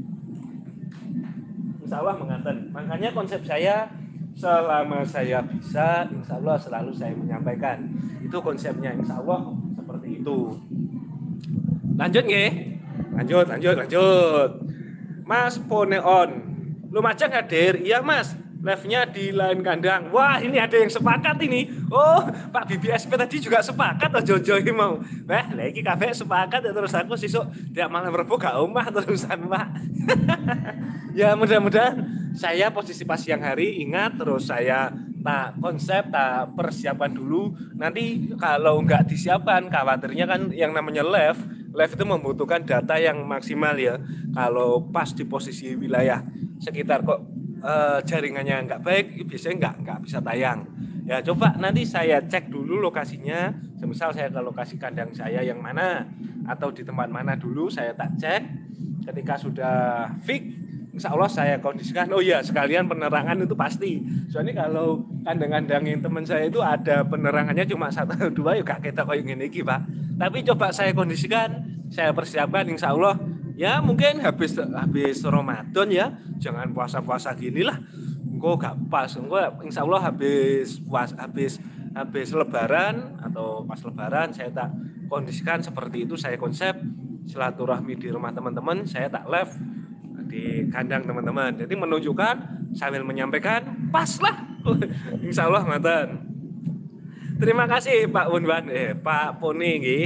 Insya Allah menganten. Makanya konsep saya selama saya bisa, insya Allah selalu saya menyampaikan. Itu konsepnya, insya Allah seperti itu. Lanjut nggih? Lanjut, lanjut, lanjut. Mas Poneon, Lumajang hadir? Iya Mas, live-nya di lain kandang. Wah, ini ada yang sepakat ini. Oh, Pak B B S P tadi juga sepakat oh Jojo ini mau. Wah, lagi kafe sepakat ya, terus aku sisuk dia malah Rebo gak omah terusan Pak. Ya mudah-mudahan saya posisi pas siang hari ingat, terus saya tak konsep, tak persiapan dulu. Nanti kalau nggak disiapkan, khawatirnya kan yang namanya live, live itu membutuhkan data yang maksimal ya. Kalau pas di posisi wilayah sekitar kok eh, jaringannya nggak baik, biasanya nggak nggak bisa tayang. Ya coba nanti saya cek dulu lokasinya. Semisal saya ke lokasi kandang saya yang mana atau di tempat mana dulu, saya tak cek. Ketika sudah fix, insya Allah saya kondisikan. Oh iya, sekalian penerangan itu pasti. Soalnya kalau kandang-kandangin teman saya itu ada penerangannya cuma satu dua, ya gak kita kayak gini Pak. Tapi coba saya kondisikan, saya persiapkan insya Allah. Ya mungkin habis habis Ramadan ya, jangan puasa-puasa gini lah. Engko gak pas, engko insya Allah habis puas habis habis Lebaran atau pas Lebaran saya tak kondisikan seperti itu. Saya konsep silaturahmi di rumah teman-teman, saya tak live di kandang teman-teman. Jadi menunjukkan sambil menyampaikan pas lah. Insya Allah mantan. Terima kasih Pak Unwan, eh Pak Poni nggih.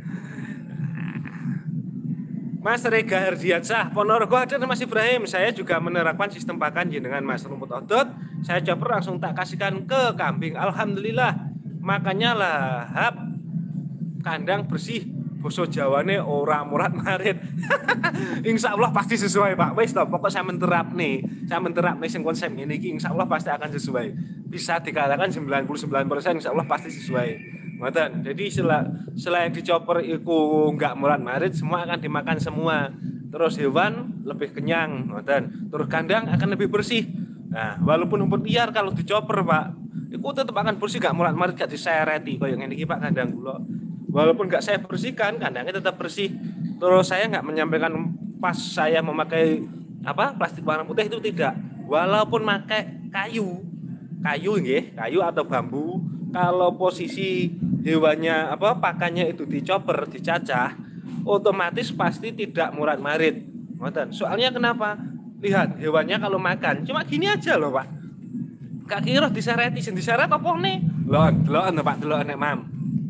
Mas Rega Herdiansah, Ponorogo ada Mas Ibrahim. Saya juga menerapkan sistem pakan dengan Mas rumput odot. Saya coba langsung tak kasihkan ke kambing. Alhamdulillah, makannya lahap, kandang bersih. Boso Jawane ora murat marit. Insya Allah pasti sesuai Pak. Wes toh, pokok saya menterap nih. Saya menterap nih sing konsep ini, insya Allah pasti akan sesuai. Bisa dikatakan sembilan puluh sembilan persen insya Allah pasti sesuai. Ngoten. Jadi sela, selain dicoper iku enggak murat marit, semua akan dimakan semua. Terus hewan lebih kenyang, ngoten. Terus kandang akan lebih bersih. Nah, walaupun rumput liar kalau dicoper, Pak, itu tetap akan bersih, gak murat marit, gak disereti koyo ngene iki Pak kandang kula. Walaupun gak saya bersihkan, kandangnya tetap bersih. Terus saya nggak menyampaikan pas saya memakai apa plastik warna putih itu tidak. Walaupun pakai kayu, kayu nggih, kayu atau bambu, kalau posisi hewannya apa pakannya itu dicoper, dicacah, otomatis pasti tidak murat marit. Ngoten. Soalnya kenapa? Lihat hewannya kalau makan cuma gini aja loh Pak. Gak kira disereti, sing diseret apa nih? Delok, delok Pak, delok nek Mam.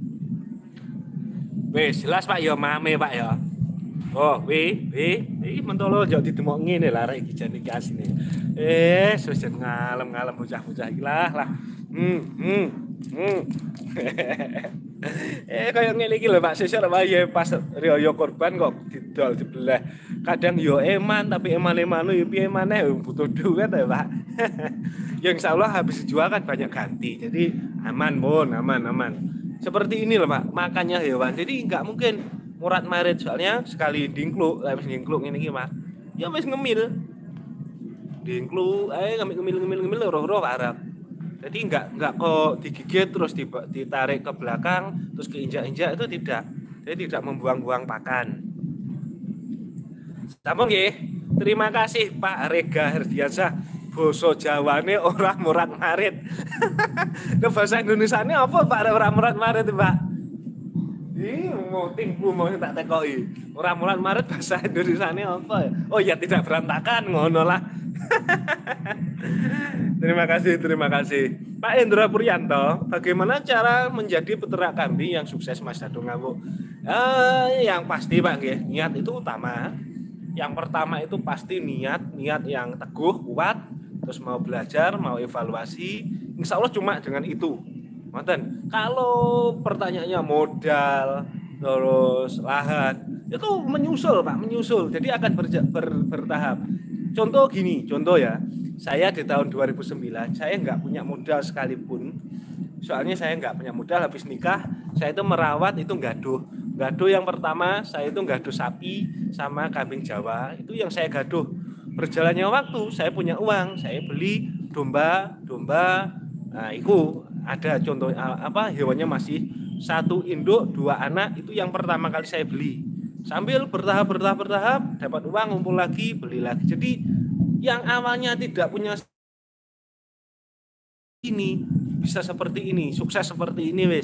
Wis jelas Pak ya mame Pak ya. Oh, wi, wi, iki mentolo yo didemok ngene lah rek iki jane iki asine. Eh, wis ngalem-ngalem bocah-bocah iki lah lah. Hmm, hmm, hmm. eh kaya ngene iki lho Pak, sesuk wae pas riyo korban kok didol dibelah. Kadang yo eman tapi eman-eman yo piye maneh butuh duit ya Pak. Yang insyaallah habis dijual kan banyak ganti. Jadi aman, Bon, aman, aman. Seperti ini loh Pak, makannya hewan. Jadi nggak mungkin murat marit soalnya sekali dingkluk, habis dingkluk ini gimana? Ya wis ngemil. Dingkluk, eh ngemil ngemil ngemil roh-roh Arab. Jadi nggak nggak kok digigit terus ditarik ke belakang terus keinjak-injak itu tidak. Jadi tidak membuang-buang pakan. Sampun nggih. Terima kasih Pak Rega Herdiansah. Basa Jawane ora murat marit. Lha bahasa Indonesiane apa Pak ora murat marit Pak? Ih, ngotingku mau tak tekoki. Ora murat marit bahasa Indonesiane apa? Oh ya tidak berantakan ngono lah. Terima kasih, terima kasih. Pak Endra Puryanto, bagaimana cara menjadi peternak kambing yang sukses Mas Dado Ngambuk? Eh, yang pasti Pak nggih, niat itu utama. Yang pertama itu pasti niat, niat yang teguh, kuat, terus mau belajar, mau evaluasi. Insya Allah cuma dengan itu. Ngoten. Kalau pertanyaannya modal, terus lahan, itu menyusul Pak, menyusul. Jadi akan ber, ber, bertahap. Contoh gini, contoh ya. Saya di tahun dua ribu sembilan, saya nggak punya modal sekalipun. Soalnya saya nggak punya modal habis nikah, saya itu merawat itu gaduh. Gaduh yang pertama, saya itu gaduh sapi sama kambing Jawa. Itu yang saya gaduh. Berjalannya waktu, saya punya uang, saya beli domba, domba. Nah, itu ada contoh apa hewannya masih satu induk, dua anak, itu yang pertama kali saya beli. Sambil bertahap bertahap bertahap dapat uang, ngumpul lagi, beli lagi. Jadi yang awalnya tidak punya ini bisa seperti ini, sukses seperti ini wes.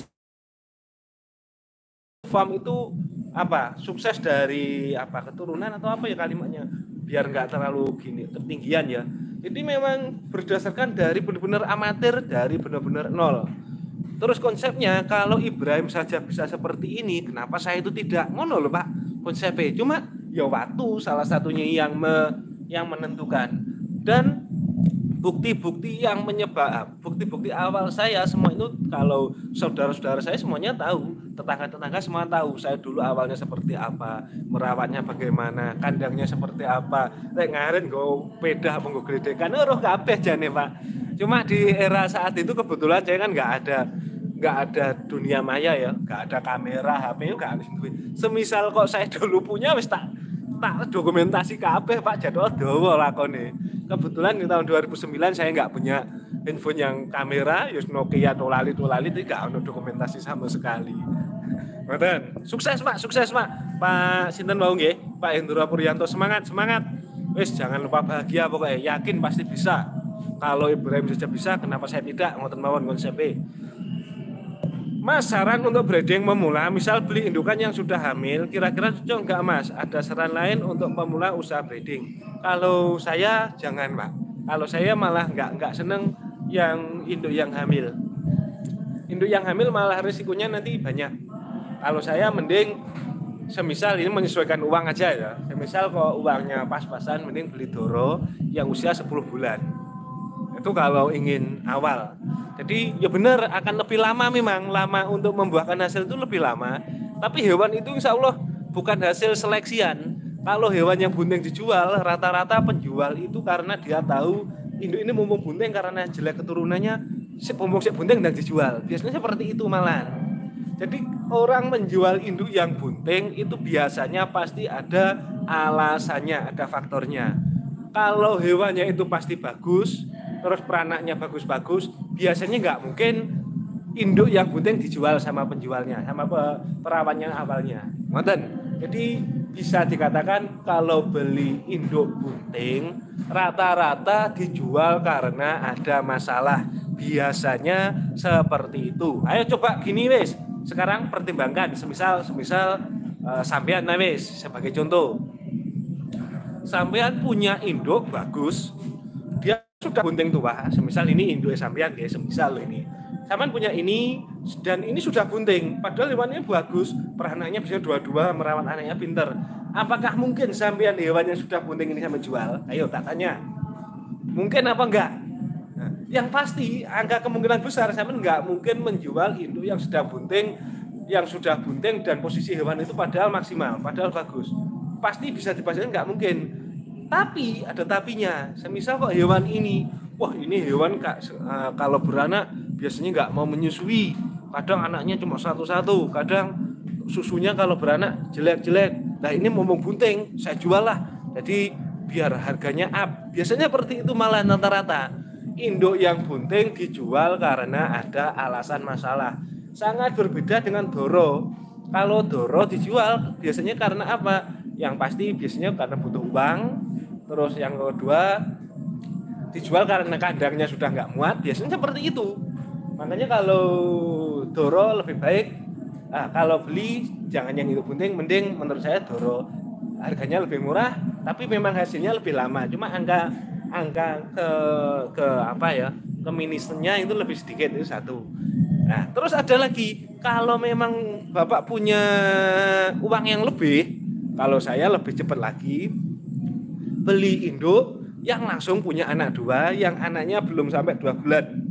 Farm itu apa? Sukses dari apa? Keturunan atau apa ya kalimatnya? Biar nggak terlalu gini ketinggian ya. Jadi memang berdasarkan dari benar-benar amatir, dari benar-benar nol. Terus konsepnya kalau Ibrahim saja bisa seperti ini, kenapa saya itu tidak? Ngono loh Pak konsepnya. Cuma ya waktu salah satunya yang me, yang menentukan. Dan bukti-bukti yang menyebab, bukti-bukti awal saya semua itu kalau saudara-saudara saya semuanya tahu, tetangga-tetangga semua tahu saya dulu awalnya seperti apa, merawatnya bagaimana, kandangnya seperti apa. Lek ngaren go pedah apa go gledekan roh kabeh jane Pak. Cuma di era saat itu kebetulan saya kan nggak ada nggak ada dunia maya ya, nggak ada kamera, H P nggak ada. Semisal kok saya dulu punya wis tak tak dokumentasi kabeh Pak jadwal dawa lakone. Kebetulan di tahun dua ribu sembilan saya nggak punya handphone yang kamera, ya Nokia tolali tolali itu nggak ada dokumentasi sama sekali. Ngoten. Sukses Pak, sukses Pak. Pak sinten wau nggih? Pak Hendra Puryanto semangat, semangat. Wis jangan lupa bahagia pokoknya, yakin pasti bisa. Kalau Ibrahim saja bisa, kenapa saya tidak? Ngoten mawon konsepnya. Mas, saran untuk breeding pemula, misal beli indukan yang sudah hamil, kira-kira cocok nggak Mas? Ada saran lain untuk pemula usaha breeding? Kalau saya jangan Pak. Kalau saya malah nggak nggak seneng yang induk yang hamil. Induk yang hamil malah risikonya nanti banyak. Kalau saya mending, semisal ini menyesuaikan uang aja ya. Semisal kok uangnya pas-pasan, mending beli doro yang usia sepuluh bulan. Itu kalau ingin awal. Jadi ya benar akan lebih lama memang, lama untuk membuahkan hasil itu lebih lama. Tapi hewan itu insya Allah bukan hasil seleksian. Kalau hewan yang bunting dijual, rata-rata penjual itu karena dia tahu induk ini mumpung bunting karena jelek keturunannya, si mumpung si bunting dan dijual. Biasanya seperti itu malah. Jadi orang menjual induk yang bunting itu biasanya pasti ada alasannya, ada faktornya. Kalau hewannya itu pasti bagus, terus peranaknya bagus-bagus, biasanya nggak mungkin induk yang bunting dijual sama penjualnya, sama perawannya awalnya. Ngoten. Jadi bisa dikatakan kalau beli induk bunting rata-rata dijual karena ada masalah. Biasanya seperti itu. Ayo coba gini wes. Sekarang pertimbangkan semisal semisal uh, sampean nah wes sebagai contoh. Sampean punya induk bagus, dia sudah bunting tua. Semisal ini induk sampean ya, semisal ini. Sampean punya ini dan ini sudah bunting, padahal hewannya bagus, peranaknya bisa dua-dua, merawat anaknya pinter. Apakah mungkin sampean hewannya sudah bunting ini sampai jual? Ayo tak tanya. Mungkin apa enggak? Nah, yang pasti angka kemungkinan besar sampean enggak mungkin menjual induk yang sudah bunting, yang sudah bunting dan posisi hewan itu padahal maksimal, padahal bagus. Pasti bisa dipastikan enggak mungkin. Tapi ada tapinya. Semisal kok hewan ini, wah ini hewan kak, uh, kalau beranak biasanya nggak mau menyusui, kadang anaknya cuma satu-satu, kadang susunya kalau beranak jelek-jelek. Nah ini ngomong bunting, saya jual lah. Jadi biar harganya up. Biasanya seperti itu malah rata-rata. Induk yang bunting dijual karena ada alasan masalah. Sangat berbeda dengan doro. Kalau doro dijual biasanya karena apa? Yang pasti biasanya karena butuh uang. Terus yang kedua dijual karena kandangnya sudah nggak muat. Biasanya seperti itu. Makanya kalau doro lebih baik, nah, kalau beli jangan yang induk bunting, mending menurut saya doro. Harganya lebih murah, tapi memang hasilnya lebih lama. Cuma angka angka ke ke apa ya, ke minusnya itu lebih sedikit, itu satu. Nah, terus ada lagi, kalau memang Bapak punya uang yang lebih, kalau saya lebih cepat lagi, beli induk yang langsung punya anak dua, yang anaknya belum sampai dua bulan.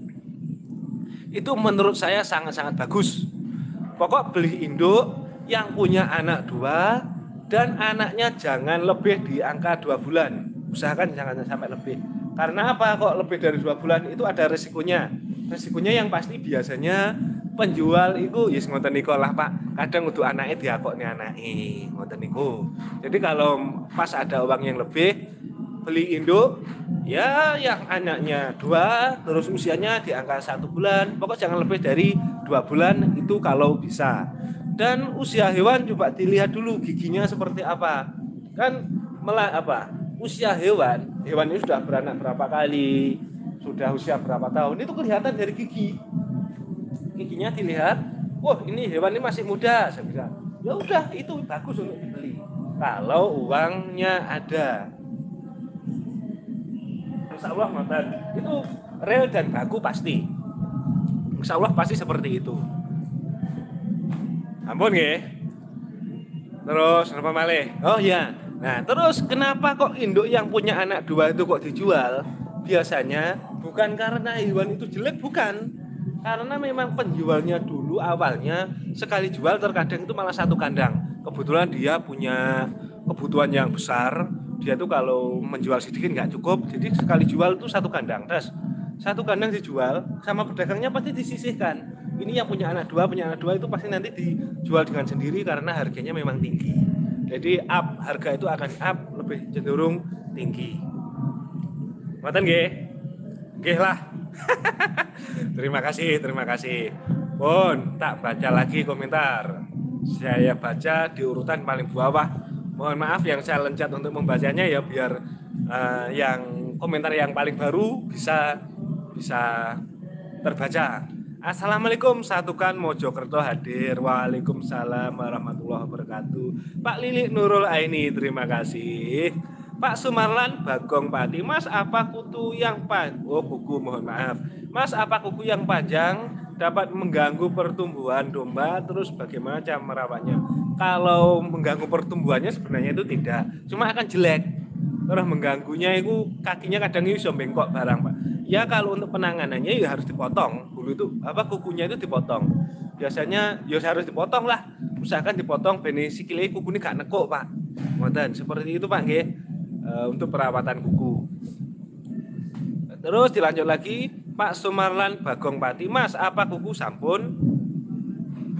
Itu menurut saya sangat-sangat bagus. Pokok beli induk yang punya anak dua dan anaknya jangan lebih di angka dua bulan. Usahakan jangan sampai lebih. Karena apa? Kok lebih dari dua bulan itu ada resikonya. Resikonya yang pasti biasanya penjual itu yes ngoten niku lah Pak. Kadang untuk anaknya diakokne anake, ngoten niku. Jadi kalau pas ada uang yang lebih, beli induk ya yang anaknya dua terus usianya di angka satu bulan, pokok jangan lebih dari dua bulan itu kalau bisa. Dan usia hewan coba dilihat dulu giginya seperti apa, kan malah apa usia hewan hewan ini sudah beranak berapa kali, sudah usia berapa tahun, itu kelihatan dari gigi. Giginya dilihat, wah ini hewan ini masih muda, saya bisa ya udah itu bagus untuk dibeli kalau uangnya ada. Insya Allah ngoten. Itu real dan baku pasti. Insya Allah pasti seperti itu. Ampun nggih. Terus apa malih? Oh ya. Nah, terus kenapa kok induk yang punya anak dua itu kok dijual? Biasanya bukan karena hewan itu jelek, bukan. Karena memang penjualnya dulu awalnya sekali jual terkadang itu malah satu kandang. Kebetulan dia punya kebutuhan yang besar. Dia tuh kalau menjual sedikit nggak cukup, jadi sekali jual tuh satu kandang. Terus satu kandang dijual, sama pedagangnya pasti disisihkan. Ini yang punya anak dua, punya anak dua itu pasti nanti dijual dengan sendiri karena harganya memang tinggi. Jadi up, harga itu akan up lebih cenderung tinggi. Ngoten nggih? Nggih lah. Terima kasih, terima kasih. Pun tak baca lagi komentar. Saya baca di urutan paling bawah. Mohon maaf yang saya loncat untuk membacanya ya biar uh, yang komentar yang paling baru bisa bisa terbaca. Assalamualaikum, satukan Mojokerto hadir. Waalaikumsalam warahmatullahi wabarakatuh. Pak Lilik Nurul Aini, terima kasih. Pak Sumarlan Bagong Pati, Mas apa kutu yang panjang? Oh kuku, mohon maaf. Mas apa kuku yang panjang dapat mengganggu pertumbuhan domba? Terus bagaimana cara merawatnya? Kalau mengganggu pertumbuhannya sebenarnya itu tidak, cuma akan jelek. Terus mengganggunya itu kakinya kadang itu bengkok barang Pak. Ya kalau untuk penanganannya ya harus dipotong. Dulu itu apa kukunya itu dipotong. Biasanya ya harus dipotong lah. Usahakan dipotong bene sikile kuku ini gak nekuk Pak. Ngoten, seperti itu Pak nggih. E, untuk perawatan kuku. Terus dilanjut lagi Pak Sumarlan Bagong Pati, Mas apa kuku sampun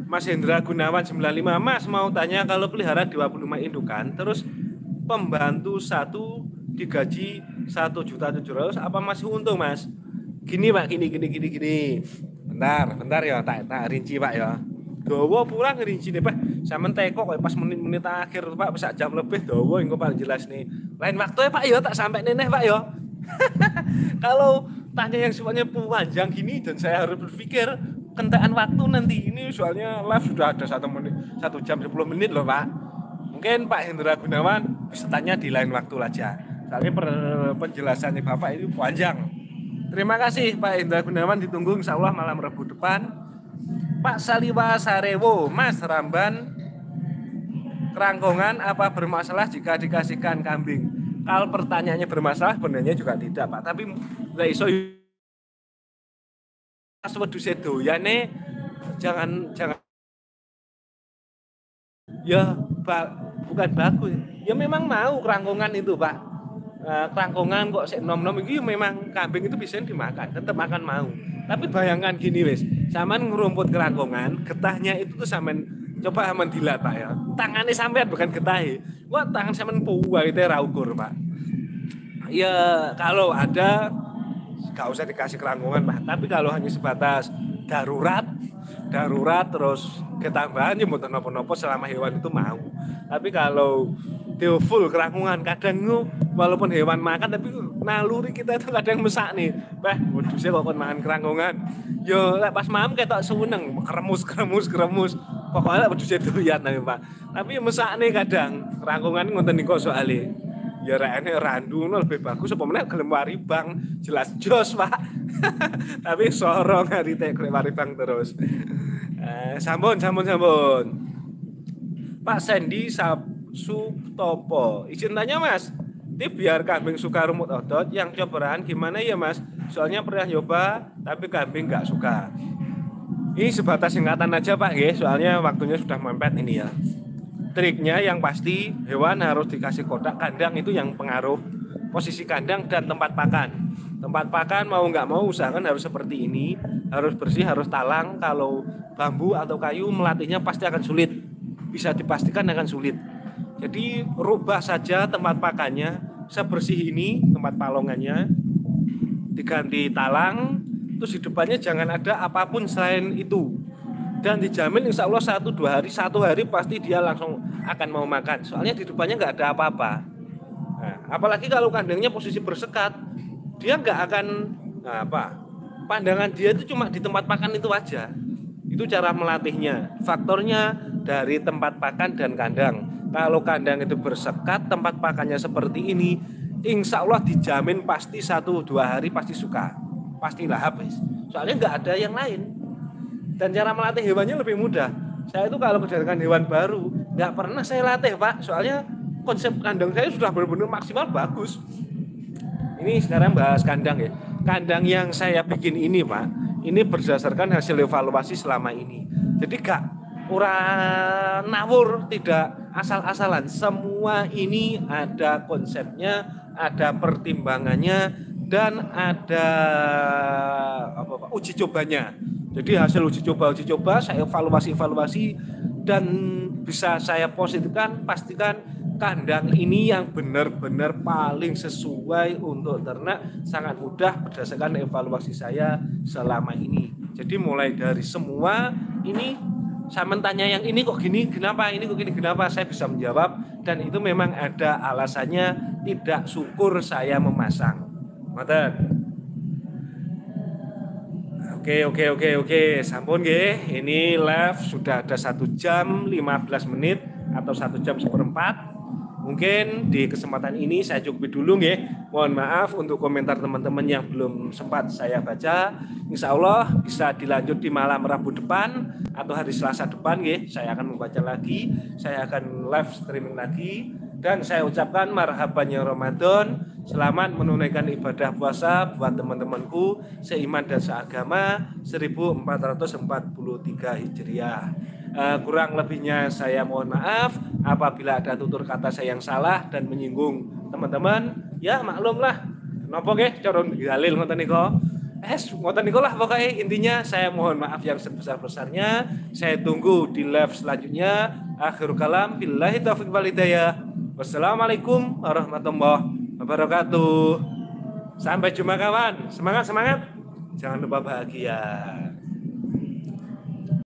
Mas Hendra Gunawan sembilan lima, Mas mau tanya kalau pelihara dua puluh lima indukan, terus pembantu satu digaji satu juta tujuh ratus, apa masih untung Mas? Gini Pak, gini gini gini gini. Bentar, bentar ya, tak tak rinci Pak ya. Dawa pulang rinci nih Pak. Sampeyan teko kok pas menit-menit akhir Pak, sak jam lebih dawa engko Pak jelas nih. Lain waktu ya Pak ya, tak sampai neneh Pak ya. Kalau tanya yang sifatnya panjang gini dan saya harus berpikir kentaan waktu nanti ini, soalnya live sudah ada satu menit, satu jam sepuluh menit loh Pak. Mungkin Pak Hendra Gunawan bisa tanya di lain waktu aja. Soalnya penjelasannya Bapak ini panjang. Terima kasih Pak Hendra Gunawan, ditunggu insya Allah malam Rabu depan. Pak Saliwa Sarewo, Mas Ramban kerangkongan apa bermasalah jika dikasihkan kambing? Kalau pertanyaannya bermasalah, sebenarnya juga tidak Pak. Tapi nggak iso pas wedhus doyane jangan jangan ya ba, bukan bagus. Ya memang mau kerangkongan itu Pak. E, kerangkongan kok sik nom-nom iki memang kambing itu bisa dimakan, tetap akan mau. Tapi bayangkan gini wis, sampean ngerumput kerangkongan, getahnya itu tuh sampean coba aman dilat Pak ya. Tangannya sampean bukan getahe. Wah, tangan sampean puwa itu ra ukur Pak. Ya kalau ada gak usah dikasih kerangkongan Pak. Tapi kalau hanya sebatas darurat, darurat terus ketambahan ya mboten napa-napa selama hewan itu mau. Tapi kalau dia full kerangkongan, kadang itu walaupun hewan makan tapi naluri kita itu kadang mesak nih. Bah, wedhusnya kok kon makan kerangkongan. Yo lek pas maem ketok seneng, kremus kremus kremus. Pokoknya wedhusnya doyan nih Pak. Tapi mesak nih kadang kerangkongan ngoten niku soalé. Ya raene randu lebih bagus apa meneh gelem waribang, jelas jos Pak. Tapi sorong hari tek waribang terus. Eh, sampun sampun sampun. Pak Sandy Sutopo, izin tanya Mas, tip biar kambing suka rumput odot yang cobaran gimana ya Mas? Soalnya pernah nyoba tapi kambing nggak suka. Ini sebatas singkatan aja Pak ya, soalnya waktunya sudah mepet ini ya. Triknya yang pasti hewan harus dikasih kotak kandang, itu yang pengaruh posisi kandang dan tempat pakan. Tempat pakan mau nggak mau usahakan harus seperti ini, harus bersih, harus talang. Kalau bambu atau kayu melatihnya pasti akan sulit, bisa dipastikan akan sulit. Jadi rubah saja tempat pakannya, sebersih ini tempat palongannya, diganti talang, terus di depannya jangan ada apapun selain itu. Dan dijamin insya Allah satu dua hari, satu hari pasti dia langsung akan mau makan. Soalnya di depannya nggak ada apa-apa. Nah, apalagi kalau kandangnya posisi bersekat, dia nggak akan nah apa? Pandangan dia itu cuma di tempat pakan itu aja. Itu cara melatihnya. Faktornya dari tempat pakan dan kandang. Kalau kandang itu bersekat, tempat pakannya seperti ini, insya Allah dijamin pasti satu dua hari pasti suka, pastilah habis. Soalnya nggak ada yang lain. Dan cara melatih hewannya lebih mudah. Saya itu kalau kedatangan hewan baru nggak pernah saya latih Pak. Soalnya konsep kandang saya sudah benar-benar maksimal bagus. Ini sekarang bahas kandang ya. Kandang yang saya bikin ini Pak, ini berdasarkan hasil evaluasi selama ini. Jadi gak ora nawur, tidak asal-asalan. Semua ini ada konsepnya, ada pertimbangannya, dan ada apa, Pak, uji cobanya. Jadi hasil uji coba uji coba saya evaluasi evaluasi dan bisa saya positifkan, pastikan kandang ini yang benar-benar paling sesuai untuk ternak, sangat mudah berdasarkan evaluasi saya selama ini. Jadi mulai dari semua ini, saya tanya yang ini kok gini, kenapa ini kok gini, kenapa, saya bisa menjawab. Dan itu memang ada alasannya, tidak syukur saya memasang. Ngoten. Oke oke oke oke, sampun nggih. Ini live sudah ada satu jam lima belas menit atau satu jam seperempat. Mungkin di kesempatan ini saya cukupi dulu nggih. Mohon maaf untuk komentar teman-teman yang belum sempat saya baca. Insya Allah bisa dilanjut di malam Rabu depan atau hari Selasa depan nggih. Saya akan membaca lagi, saya akan live streaming lagi. Dan saya ucapkan marhabannya Ramadan. Selamat menunaikan ibadah puasa buat teman-temanku seiman dan seagama seribu empat ratus empat puluh tiga Hijriah. Uh, kurang lebihnya saya mohon maaf apabila ada tutur kata saya yang salah dan menyinggung teman-teman. Ya maklumlah. Napa nggih cara dalil ngoten nika. Es, ngoten niku lah pokoknya intinya saya mohon maaf yang sebesar-besarnya. Saya tunggu di live selanjutnya. Akhirul kalam billahi taufiq wal hidayah. Wassalamualaikum warahmatullahi wabarakatuh. Sampai jumpa kawan. Semangat semangat. Jangan lupa bahagia.